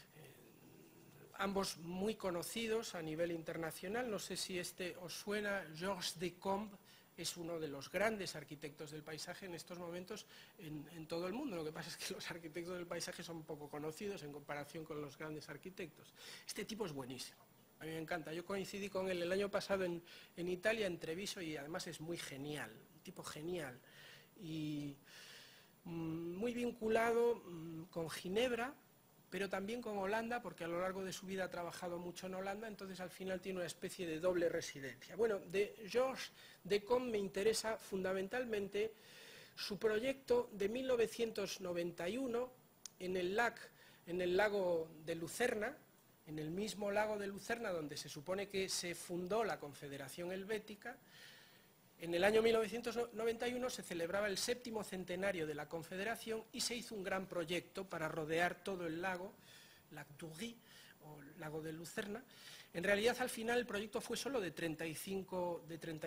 S2: ambos muy conocidos a nivel internacional. No sé si este os suena. Georges Decomble es uno de los grandes arquitectos del paisaje en estos momentos en todo el mundo. Lo que pasa es que los arquitectos del paisaje son poco conocidos en comparación con los grandes arquitectos. Este tipo es buenísimo. A mí me encanta. Yo coincidí con él el año pasado en Italia, en Treviso, y además es muy genial, un tipo genial. Y muy vinculado con Ginebra, pero también con Holanda, porque a lo largo de su vida ha trabajado mucho en Holanda, entonces al final tiene una especie de doble residencia. Bueno, de Georges Decomble me interesa fundamentalmente su proyecto de 1991 en el lago de Lucerna, en el mismo lago de Lucerna donde se supone que se fundó la Confederación Helvética. En el año 1991 se celebraba el 7º centenario de la Confederación y se hizo un gran proyecto para rodear todo el lago, Lac Toury, o lago de Lucerna. En realidad, al final, el proyecto fue solo de 35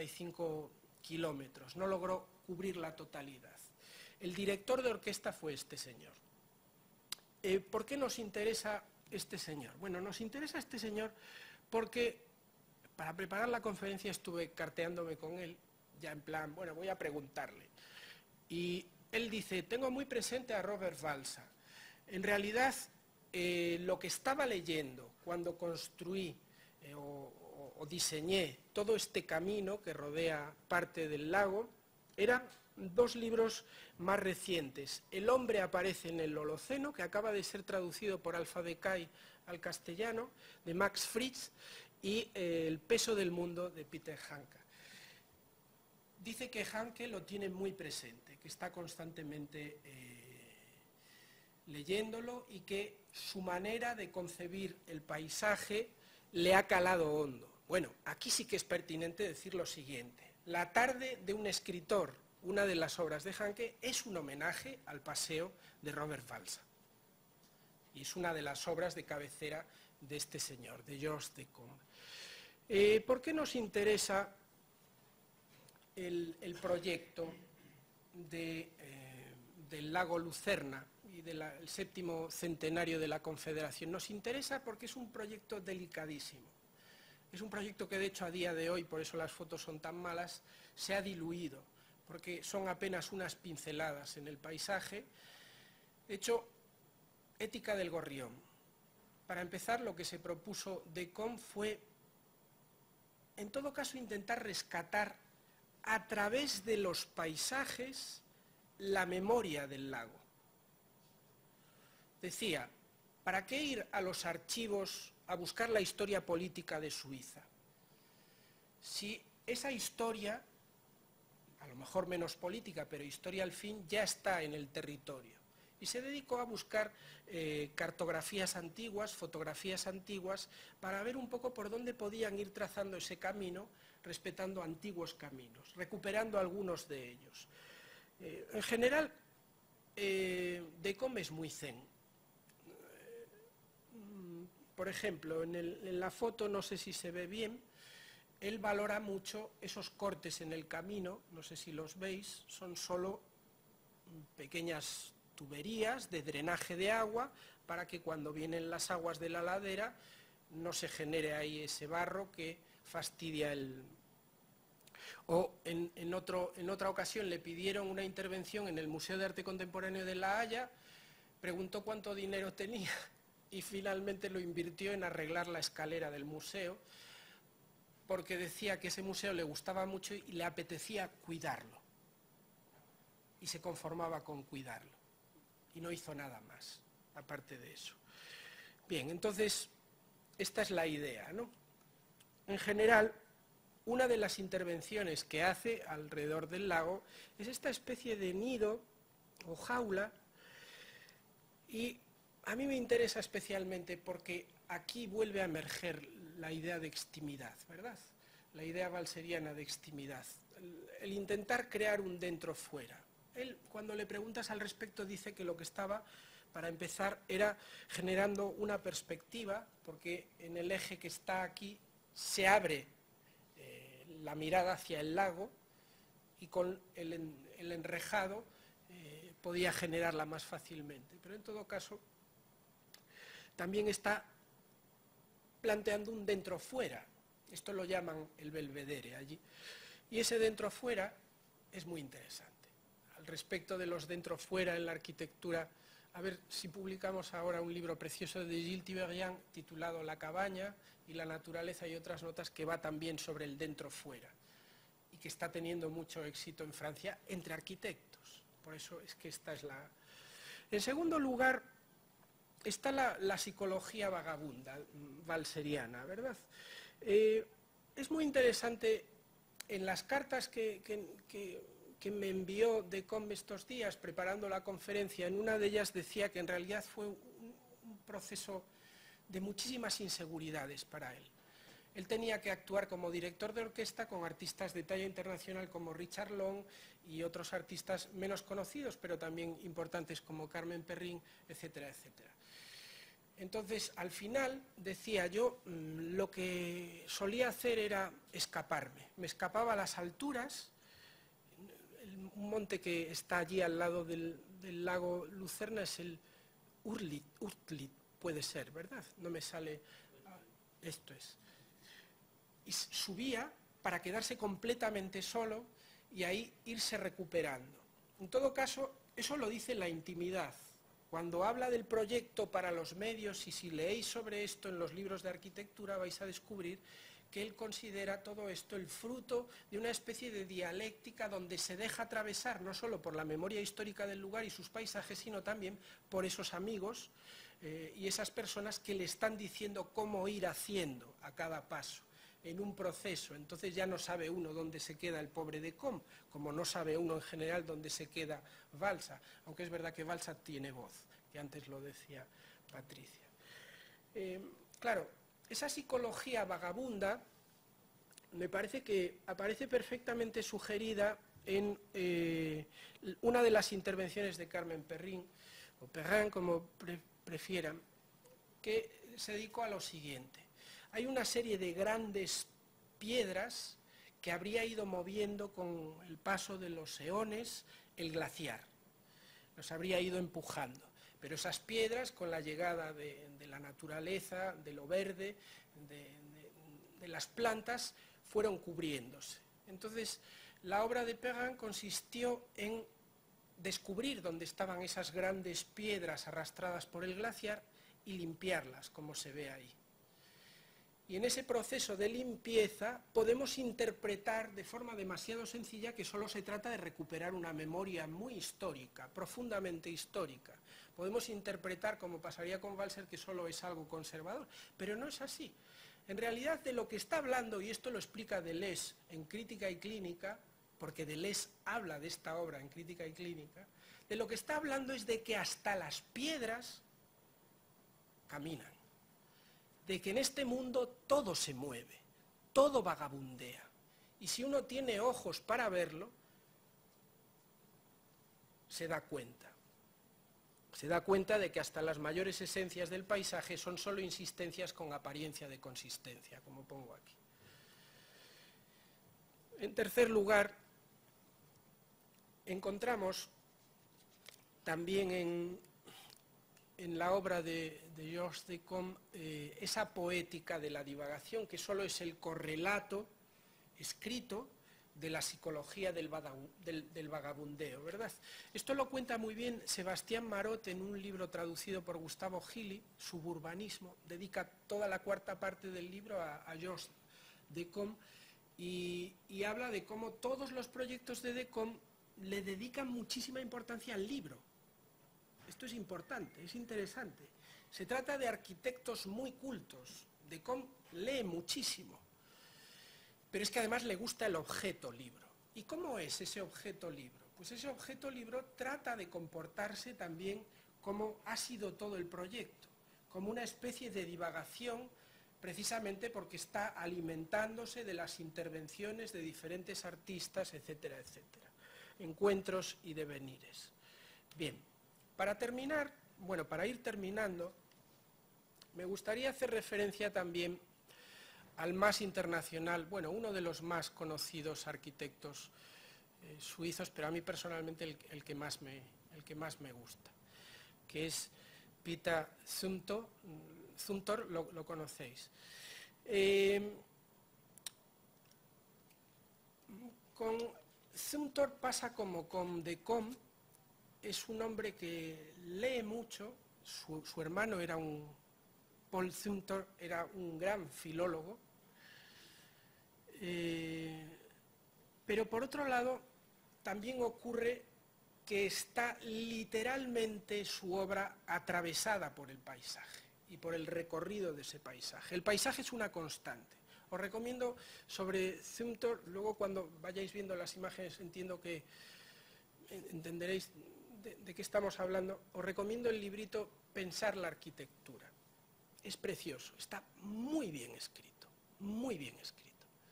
S2: kilómetros, no logró cubrir la totalidad. El director de orquesta fue este señor. ¿Por qué nos interesa este señor? Bueno, nos interesa este señor porque para preparar la conferencia estuve carteándome con él, ya en plan, bueno, voy a preguntarle. Y él dice, tengo muy presente a Robert Walser. En realidad, lo que estaba leyendo cuando construí o diseñé todo este camino que rodea parte del lago, eran dos libros más recientes. El hombre aparece en el Holoceno, que acaba de ser traducido por Alpha Decay al castellano, de Max Frisch, y El peso del mundo, de Peter Hanke. Dice que Hanke lo tiene muy presente, que está constantemente leyéndolo y que su manera de concebir el paisaje le ha calado hondo. Bueno, aquí sí que es pertinente decir lo siguiente. La tarde de un escritor, una de las obras de Hanke, es un homenaje al paseo de Robert Walser. Y es una de las obras de cabecera de este señor, de Georges Decomble. ¿Por qué nos interesa el proyecto del lago Lucerna y del 7º centenario de la Confederación? Nos interesa porque es un proyecto delicadísimo. Es un proyecto que, de hecho, a día de hoy, por eso las fotos son tan malas, se ha diluido, porque son apenas unas pinceladas en el paisaje. De hecho, ética del gorrión. Para empezar, lo que se propuso Decomble fue, en todo caso, intentar rescatar a través de los paisajes la memoria del lago. Decía, ¿para qué ir a los archivos a buscar la historia política de Suiza? si esa historia, a lo mejor menos política, pero historia al fin, ya está en el territorio. Y se dedicó a buscar cartografías antiguas, fotografías antiguas, para ver un poco por dónde podían ir trazando ese camino, respetando antiguos caminos, recuperando algunos de ellos. En general, Decombe es muy zen. Por ejemplo, en la foto, no sé si se ve bien, él valora mucho esos cortes en el camino, no sé si los veis, son solo pequeñas tuberías de drenaje de agua para que cuando vienen las aguas de la ladera no se genere ahí ese barro que fastidia el... O en otra ocasión le pidieron una intervención en el Museo de Arte Contemporáneo de La Haya, preguntó cuánto dinero tenía y finalmente lo invirtió en arreglar la escalera del museo, porque decía que ese museo le gustaba mucho y le apetecía cuidarlo. Y se conformaba con cuidarlo. Y no hizo nada más, aparte de eso. Bien, entonces, esta es la idea, ¿no? En general, una de las intervenciones que hace alrededor del lago es esta especie de nido o jaula, y a mí me interesa especialmente porque aquí vuelve a emerger la idea de extimidad, ¿verdad? La idea valseriana de extimidad, el intentar crear un dentro-fuera. Él, cuando le preguntas al respecto, dice que lo que estaba, para empezar, era generando una perspectiva, porque en el eje que está aquí se abre la mirada hacia el lago y con el enrejado podía generarla más fácilmente. Pero en todo caso, también está planteando un dentro-fuera. Esto lo llaman el belvedere allí. Y ese dentro-fuera es muy interesante. Al respecto de los dentro-fuera en la arquitectura, a ver si publicamos ahora un libro precioso de Gilles Tiberian titulado La cabaña y la naturaleza y otras notas, que va también sobre el dentro-fuera y que está teniendo mucho éxito en Francia entre arquitectos. Por eso es que esta es la... En segundo lugar, está la psicología vagabunda valseriana, ¿verdad? Es muy interesante en las cartas que me envió Decombe estos días preparando la conferencia. En una de ellas decía que en realidad fue un proceso de muchísimas inseguridades para él. Él tenía que actuar como director de orquesta con artistas de talla internacional como Richard Long y otros artistas menos conocidos, pero también importantes como Carmen Perrin, etcétera, etcétera. Entonces, al final, decía yo, lo que solía hacer era escaparme. Me escapaba a las alturas, un monte que está allí al lado del lago Lucerna es el Urtlit, puede ser, ¿verdad? No me sale... Esto es. Y subía para quedarse completamente solo y ahí irse recuperando. En todo caso, eso lo dice la intimidad. Cuando habla del proyecto para los medios, y si leéis sobre esto en los libros de arquitectura, vais a descubrir que él considera todo esto el fruto de una especie de dialéctica donde se deja atravesar no solo por la memoria histórica del lugar y sus paisajes, sino también por esos amigos y esas personas que le están diciendo cómo ir haciendo a cada paso en un proceso. Entonces ya no sabe uno dónde se queda el pobre Decombe, como no sabe uno en general dónde se queda Balsa, aunque es verdad que Balsa tiene voz, que antes lo decía Patricia. Claro, esa psicología vagabunda me parece que aparece perfectamente sugerida en una de las intervenciones de Carmen Perrin, o Perrin como prefieran, que se dedicó a lo siguiente. Hay una serie de grandes piedras que habría ido moviendo con el paso de los eones el glaciar. Los habría ido empujando. Pero esas piedras, con la llegada de la naturaleza, de lo verde, de las plantas, fueron cubriéndose. Entonces, la obra de Perrin consistió en descubrir dónde estaban esas grandes piedras arrastradas por el glaciar y limpiarlas, como se ve ahí. Y en ese proceso de limpieza podemos interpretar de forma demasiado sencilla que solo se trata de recuperar una memoria muy histórica, profundamente histórica. Podemos interpretar, como pasaría con Balser, que solo es algo conservador, pero no es así. En realidad de lo que está hablando, y esto lo explica Deleuze en Crítica y Clínica, porque Deleuze habla de esta obra en Crítica y Clínica, de lo que está hablando es de que hasta las piedras caminan, de que en este mundo todo se mueve, todo vagabundea, y si uno tiene ojos para verlo, se da cuenta de que hasta las mayores esencias del paisaje son solo insistencias con apariencia de consistencia, como pongo aquí. En tercer lugar, encontramos también en la obra de Georges Decombe esa poética de la divagación, que solo es el correlato escrito de la psicología del vagabundeo, ¿verdad? Esto lo cuenta muy bien Sebastián Marot en un libro traducido por Gustavo Gili, Suburbanismo. Dedica toda la cuarta parte del libro a Georges Decombe y habla de cómo todos los proyectos de Decombe le dedican muchísima importancia al libro. Esto es importante, es interesante. Se trata de arquitectos muy cultos. Decombe lee muchísimo. Pero es que además le gusta el objeto libro. ¿Y cómo es ese objeto libro? Pues ese objeto libro trata de comportarse también como ha sido todo el proyecto, como una especie de divagación, precisamente porque está alimentándose de las intervenciones de diferentes artistas, etcétera, etcétera. Encuentros y devenires. Bien, para terminar, bueno, para ir terminando, me gustaría hacer referencia también al más internacional, bueno, uno de los más conocidos arquitectos suizos, pero a mí personalmente el que más me gusta, que es Peter Zumthor. Zumthor lo conocéis. Con Zumthor pasa como con Decombe, es un hombre que lee mucho, su hermano Paul Zumthor era un gran filólogo, pero por otro lado también ocurre que está literalmente su obra atravesada por el paisaje y por el recorrido de ese paisaje. El paisaje es una constante. Os recomiendo sobre Zumthor, luego cuando vayáis viendo las imágenes entiendo que entenderéis de qué estamos hablando, os recomiendo el librito Pensar la arquitectura. Es precioso, está muy bien escrito, muy bien escrito.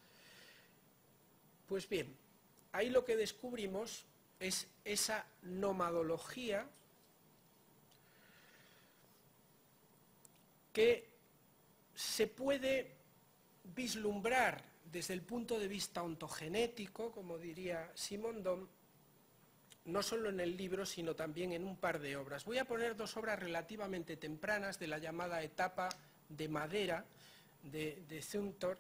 S2: Pues bien, ahí lo que descubrimos es esa nomadología que se puede vislumbrar desde el punto de vista ontogenético, como diría Simondon, no solo en el libro, sino también en un par de obras. Voy a poner dos obras relativamente tempranas de la llamada etapa de madera de Zumthor,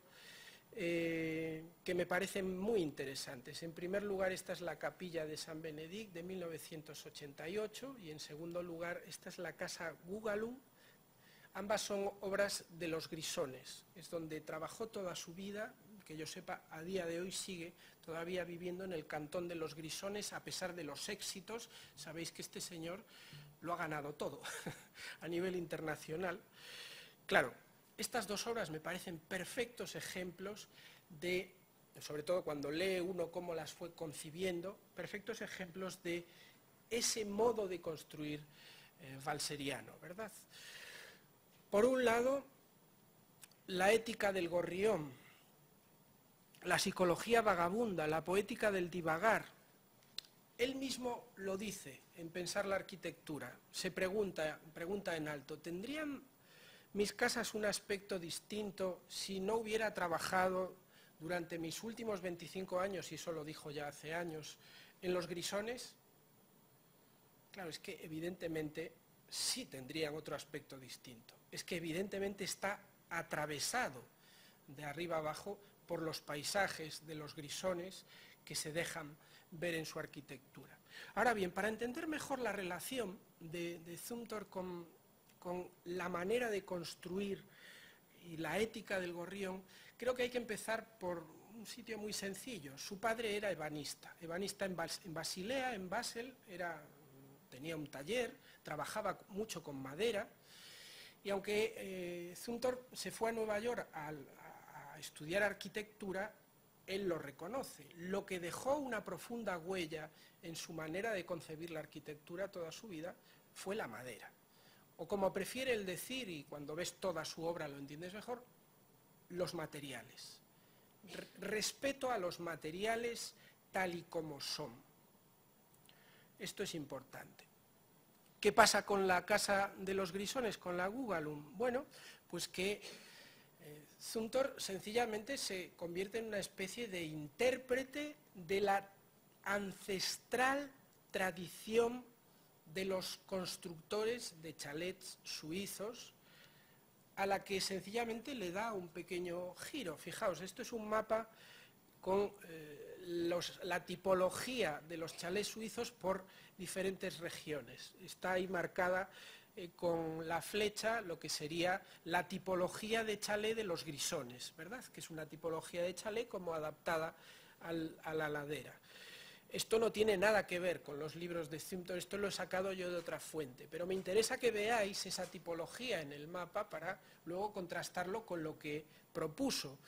S2: que me parecen muy interesantes. En primer lugar, esta es la capilla de San Benedict de 1988 y en segundo lugar, esta es la casa Gugalum. Ambas son obras de los Grisones, es donde trabajó toda su vida, que yo sepa, a día de hoy sigue todavía viviendo en el cantón de los Grisones, a pesar de los éxitos. Sabéis que este señor lo ha ganado todo a nivel internacional. Claro, estas dos obras me parecen perfectos ejemplos de, sobre todo cuando lee uno cómo las fue concibiendo, perfectos ejemplos de ese modo de construir walseriano, ¿verdad? Por un lado, la ética del gorrión, la psicología vagabunda, la poética del divagar. Él mismo lo dice en Pensar la arquitectura, se pregunta en alto, ¿tendrían mis casas un aspecto distinto si no hubiera trabajado durante mis últimos 25 años, y eso lo dijo ya hace años, en los Grisones? Claro, es que evidentemente sí tendrían otro aspecto distinto. Es que evidentemente está atravesado de arriba abajo por los paisajes de los Grisones que se dejan ver en su arquitectura. Ahora bien, para entender mejor la relación de Zumthor con la manera de construir y la ética del gorrión, creo que hay que empezar por un sitio muy sencillo. Su padre era ebanista en Basilea, en Basel, tenía un taller, trabajaba mucho con madera, Y aunque Zumthor se fue a Nueva York a estudiar arquitectura, él lo reconoce. Lo que dejó una profunda huella en su manera de concebir la arquitectura toda su vida fue la madera. O como prefiere él decir, y cuando ves toda su obra lo entiendes mejor, los materiales. Respeto a los materiales tal y como son. Esto es importante. ¿Qué pasa con la Casa de los Grisones, con la Gugalum? Bueno, pues que Zumthor sencillamente se convierte en una especie de intérprete de la ancestral tradición de los constructores de chalets suizos, a la que sencillamente le da un pequeño giro. Fijaos, esto es un mapa con la tipología de los chalets suizos por diferentes regiones. Está ahí marcada con la flecha lo que sería la tipología de chalet de los Grisones, ¿verdad? Que es una tipología de chalet como adaptada a la ladera. Esto no tiene nada que ver con los libros de Zumthor, esto lo he sacado yo de otra fuente, pero me interesa que veáis esa tipología en el mapa para luego contrastarlo con lo que propuso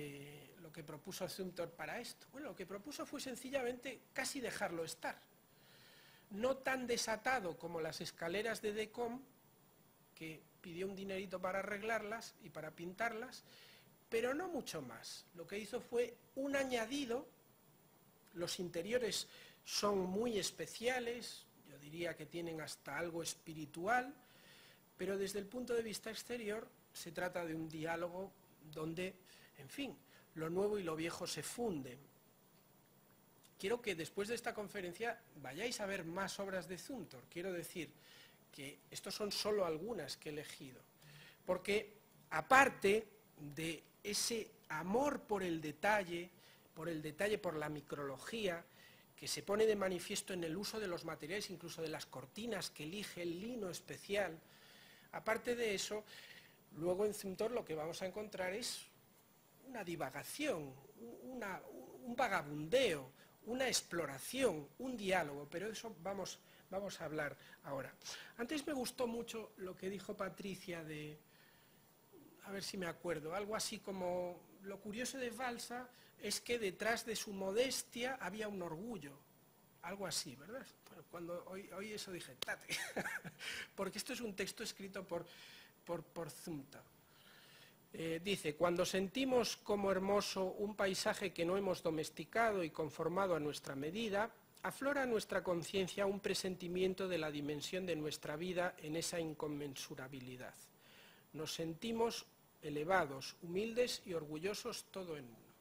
S2: Zumthor para esto. Bueno, lo que propuso fue sencillamente casi dejarlo estar. No tan desatado como las escaleras de Decom, que pidió un dinerito para arreglarlas y para pintarlas, pero no mucho más. Lo que hizo fue un añadido. Los interiores son muy especiales, yo diría que tienen hasta algo espiritual, pero desde el punto de vista exterior se trata de un diálogo donde, en fin, lo nuevo y lo viejo se funden. Quiero que después de esta conferencia vayáis a ver más obras de Zumthor. Quiero decir que estos son solo algunas que he elegido, porque aparte de ese amor por el detalle, por la micrología, que se pone de manifiesto en el uso de los materiales, incluso de las cortinas que elige, el lino especial. Aparte de eso, luego en Zumthor lo que vamos a encontrar es una divagación, un vagabundeo, una exploración, un diálogo, pero de eso vamos a hablar ahora. Antes me gustó mucho lo que dijo Patricia a ver si me acuerdo, algo así como, lo curioso de Balsa es que detrás de su modestia había un orgullo, algo así, ¿verdad? Bueno, cuando oí eso dije, tate, porque esto es un texto escrito por Zumthor. Dice, cuando sentimos como hermoso un paisaje que no hemos domesticado y conformado a nuestra medida, aflora a nuestra conciencia un presentimiento de la dimensión de nuestra vida en esa inconmensurabilidad. Nos sentimos elevados, humildes y orgullosos todo en uno.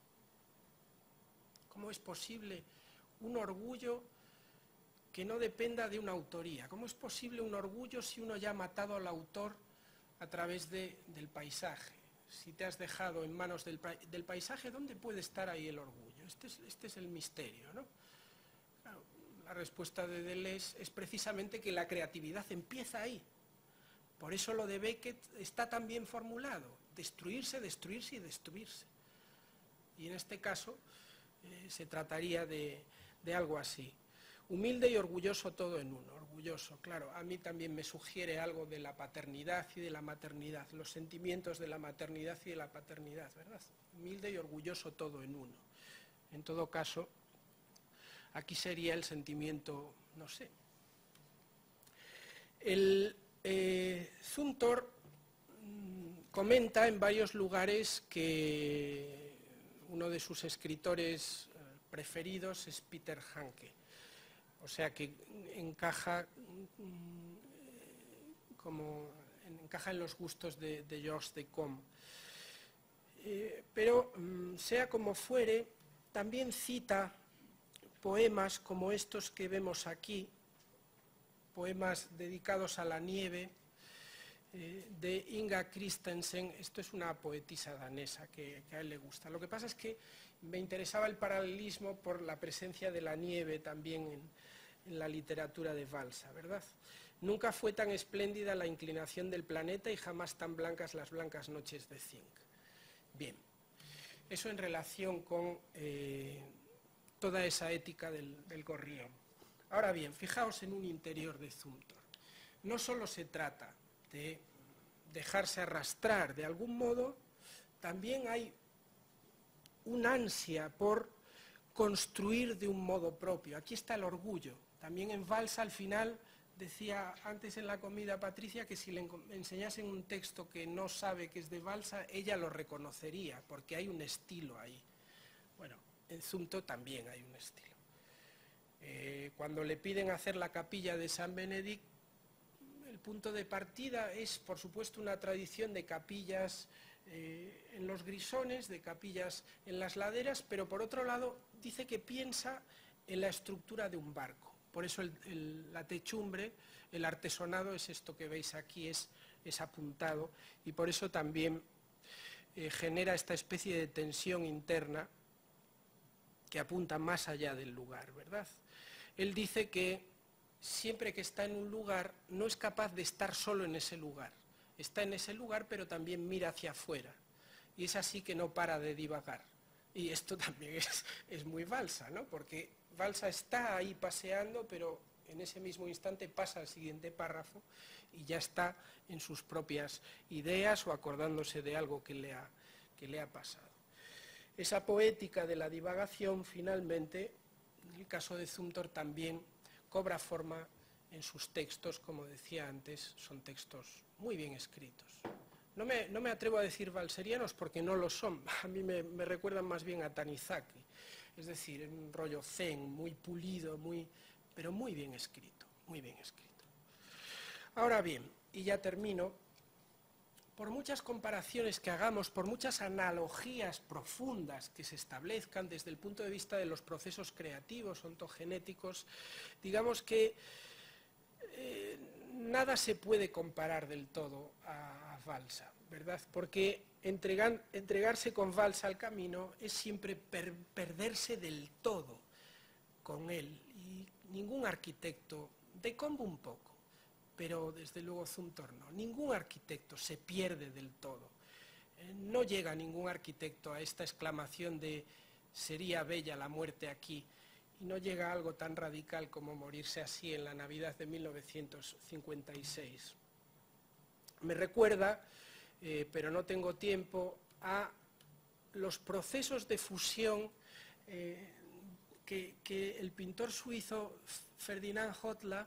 S2: ¿Cómo es posible un orgullo que no dependa de una autoría? ¿Cómo es posible un orgullo si uno ya ha matado al autor a través del paisaje? Si te has dejado en manos del paisaje, ¿dónde puede estar ahí el orgullo? Este es el misterio, ¿no? Claro, la respuesta de Deleuze es precisamente que la creatividad empieza ahí. Por eso lo de Beckett está tan bien formulado: destruirse, destruirse y destruirse. Y en este caso se trataría de algo así. Humilde y orgulloso todo en uno. Orgulloso, claro, a mí también me sugiere algo de la paternidad y de la maternidad, los sentimientos de la maternidad y de la paternidad, ¿verdad? Humilde y orgulloso todo en uno. En todo caso, aquí sería el sentimiento, no sé. Zumthor comenta en varios lugares que uno de sus escritores preferidos es Peter Handke. O sea que encaja en los gustos de Georges Decom. Pero sea como fuere, también cita poemas como estos que vemos aquí, poemas dedicados a la nieve, de Inga Christensen. Esto es una poetisa danesa que a él le gusta. Lo que pasa es que me interesaba el paralelismo por la presencia de la nieve también en la literatura de Balsa, ¿verdad? Nunca fue tan espléndida la inclinación del planeta y jamás tan blancas las blancas noches de zinc. Bien, eso en relación con toda esa ética del gorrión. Ahora bien, fijaos en un interior de Zumthor. No solo se trata de dejarse arrastrar de algún modo, también hay un ansia por construir de un modo propio. Aquí está el orgullo. También en Balsa, al final, decía antes en la comida Patricia que si le enseñasen un texto que no sabe que es de Balsa, ella lo reconocería, porque hay un estilo ahí. Bueno, en Zumthor también hay un estilo. Cuando le piden hacer la capilla de San Benedict, el punto de partida es, por supuesto, una tradición de capillas en los grisones, de capillas en las laderas, pero por otro lado dice que piensa en la estructura de un barco. Por eso la techumbre, el artesonado es esto que veis aquí, es apuntado, y por eso también genera esta especie de tensión interna que apunta más allá del lugar, ¿verdad? Él dice que siempre que está en un lugar no es capaz de estar solo en ese lugar. Está en ese lugar, pero también mira hacia afuera. Y es así que no para de divagar. Y esto también es muy Balsa, ¿no? Porque Balsa está ahí paseando, pero en ese mismo instante pasa al siguiente párrafo y ya está en sus propias ideas o acordándose de algo que le ha pasado. Esa poética de la divagación, finalmente, en el caso de Zumthor también cobra forma en sus textos, como decía antes, son textos muy bien escritos. No me atrevo a decir balserianos porque no lo son, a mí me recuerdan más bien a Tanizaki, es decir, un rollo zen, muy pulido, pero muy bien escrito, muy bien escrito. Ahora bien, y ya termino, por muchas comparaciones que hagamos, por muchas analogías profundas que se establezcan desde el punto de vista de los procesos creativos, ontogenéticos, digamos que nada se puede comparar del todo a Balsa, ¿verdad? Porque entregarse con Balsa al camino es siempre perderse del todo con él. Y ningún arquitecto, de Combe un poco, pero desde luego Zumthor no. Ningún arquitecto se pierde del todo. No llega ningún arquitecto a esta exclamación de «sería bella la muerte aquí», y no llega a algo tan radical como morirse así en la Navidad de 1956. Me recuerda, pero no tengo tiempo, a los procesos de fusión que el pintor suizo Ferdinand Hotla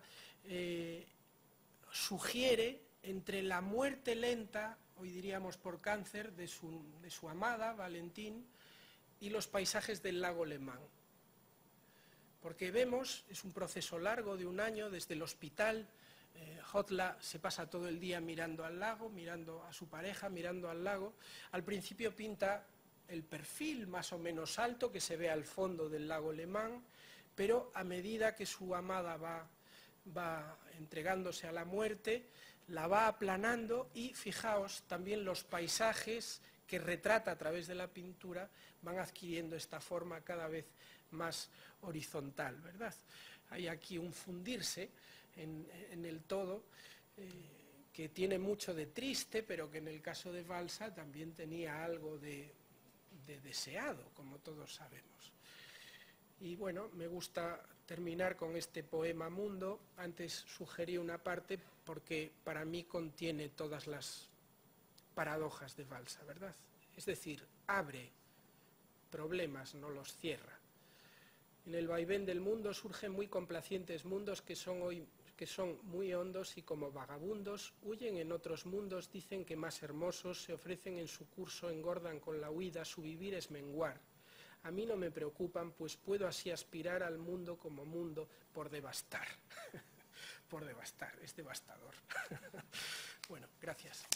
S2: sugiere entre la muerte lenta, hoy diríamos por cáncer, de su amada, Valentín, y los paisajes del lago Le Mans. Porque vemos, es un proceso largo de un año, desde el hospital, Hotla se pasa todo el día mirando al lago, mirando a su pareja, mirando al lago. Al principio pinta el perfil más o menos alto que se ve al fondo del lago Le Mans, pero a medida que su amada va entregándose a la muerte, la va aplanando y, fijaos, también los paisajes que retrata a través de la pintura van adquiriendo esta forma cada vez más horizontal, ¿verdad? Hay aquí un fundirse en el todo que tiene mucho de triste, pero que en el caso de Balsa también tenía algo de deseado, como todos sabemos. Y bueno, me gusta terminar con este poema Mundo. Antes sugerí una parte porque para mí contiene todas las paradojas de Balsa, ¿verdad? Es decir, abre problemas, no los cierra. En el vaivén del mundo surgen muy complacientes mundos que son muy hondos y como vagabundos huyen en otros mundos, dicen que más hermosos, se ofrecen en su curso, engordan con la huida, su vivir es menguar. A mí no me preocupan, pues puedo así aspirar al mundo como mundo por devastar. Por devastar, es devastador. Bueno, gracias.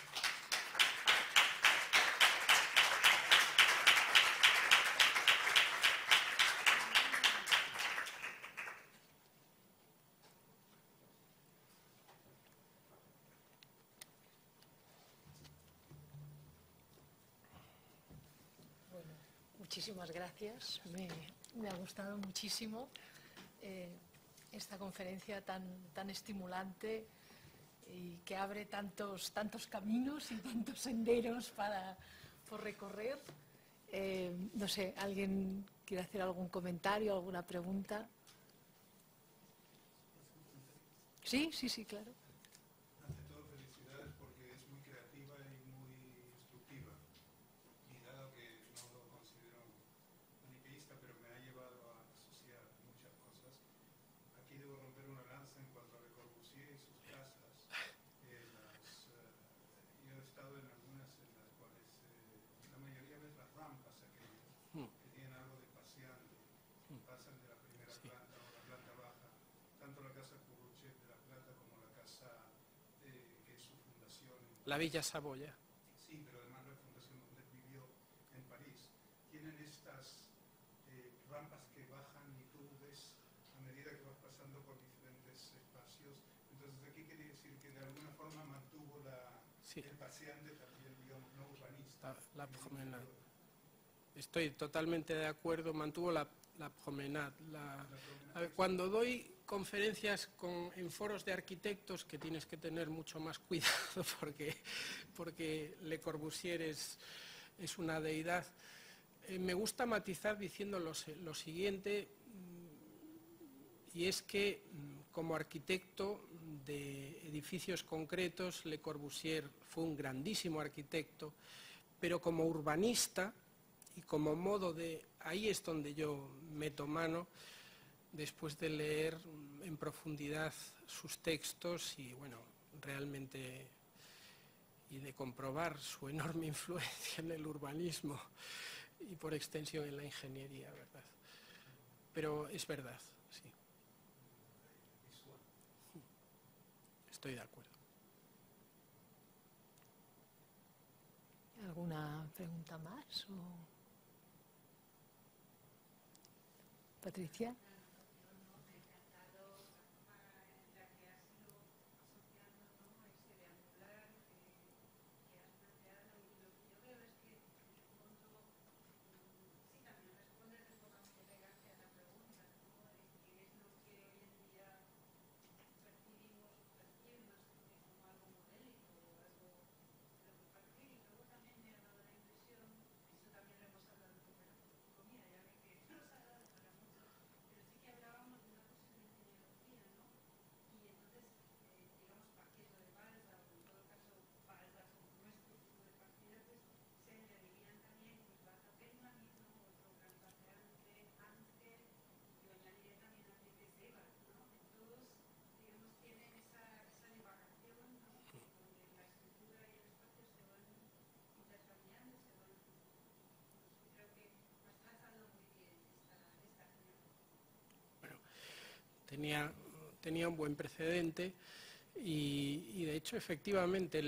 S1: Muchísimas gracias, me ha gustado muchísimo esta conferencia tan estimulante y que abre tantos caminos y tantos senderos por recorrer. No sé, ¿alguien quiere hacer algún comentario, alguna pregunta? Sí, claro.
S3: Ante todo, felicidades porque es muy creativo.
S2: La Villa Saboya.
S3: Sí, pero además la fundación donde vivió en París. Tienen estas rampas que bajan y tú ves a medida que vas pasando por diferentes espacios. Entonces aquí quiere decir que de alguna forma mantuvo el paseante también, digamos, no urbanista.
S2: La promenade. Estoy totalmente de acuerdo, mantuvo la promenade. Cuando doy conferencias en foros de arquitectos, que tienes que tener mucho más cuidado porque Le Corbusier es una deidad, me gusta matizar diciendo lo siguiente, y es que como arquitecto de edificios concretos, Le Corbusier fue un grandísimo arquitecto, pero como urbanista y como modo de... Ahí es donde yo meto mano, después de leer en profundidad sus textos y, bueno, realmente, y de comprobar su enorme influencia en el urbanismo y por extensión en la ingeniería, ¿verdad? Pero es verdad, sí. Estoy de acuerdo.
S1: ¿Alguna pregunta más? Patricia.
S2: Tenía un buen precedente y de hecho, efectivamente,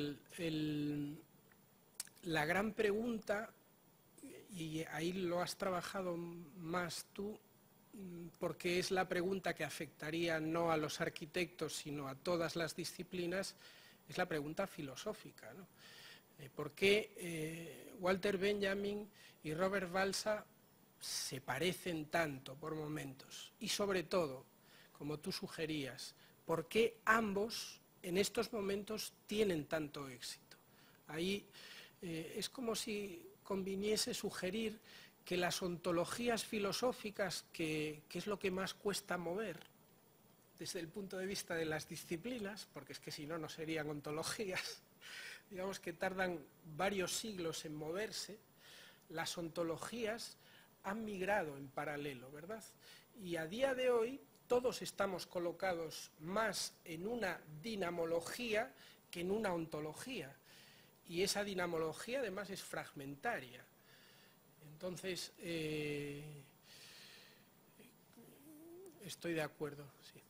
S2: la gran pregunta, y ahí lo has trabajado más tú, porque es la pregunta que afectaría no a los arquitectos, sino a todas las disciplinas, es la pregunta filosófica, ¿no? ¿Por qué Walter Benjamin y Robert Balsa se parecen tanto por momentos? Y sobre todo, como tú sugerías, ¿por qué ambos en estos momentos tienen tanto éxito? Ahí es como si conviniese sugerir que las ontologías filosóficas, que es lo que más cuesta mover desde el punto de vista de las disciplinas, porque es que si no, no serían ontologías, digamos que tardan varios siglos en moverse, las ontologías han migrado en paralelo, ¿verdad? Y a día de hoy todos estamos colocados más en una dinamología que en una ontología. Y esa dinamología además es fragmentaria. Entonces, estoy de acuerdo, sí.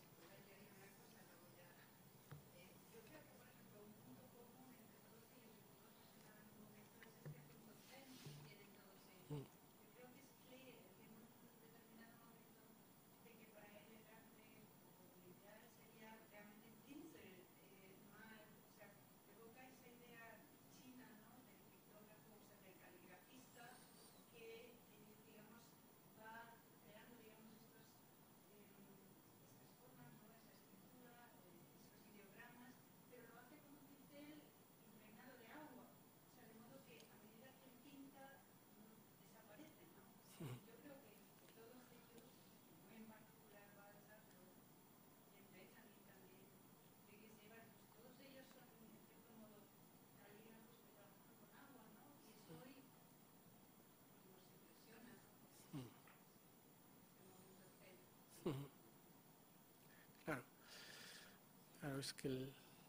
S2: Claro, es que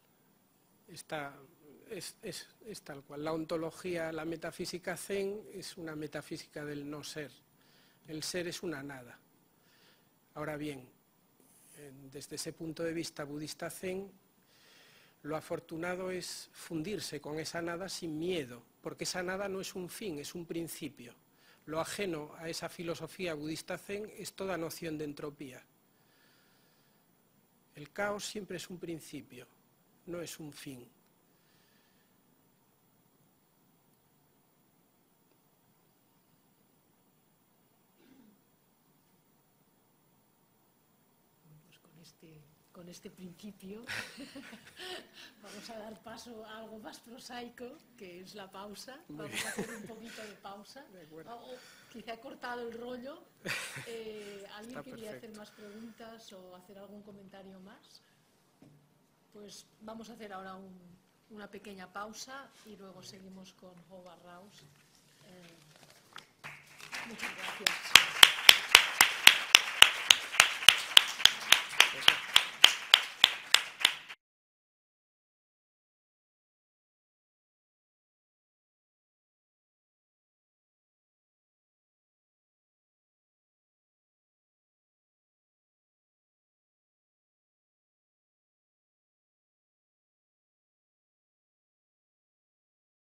S2: es tal cual. La ontología, la metafísica zen es una metafísica del no ser. El ser es una nada. Ahora bien, desde ese punto de vista budista zen, Lo afortunado es fundirse con esa nada sin miedo, porque esa nada no es un fin, es un principio. Lo ajeno a esa filosofía budista zen es toda noción de entropía. El caos siempre es un principio, no es un fin.
S1: Con este principio vamos a dar paso a algo más prosaico, que es la pausa. Vamos a hacer un poquito de pausa. Quizá he cortado el rollo. ¿Alguien quería hacer más preguntas o hacer algún comentario más? Pues vamos a hacer ahora una pequeña pausa y luego seguimos con Howard Rouse. Muchas gracias.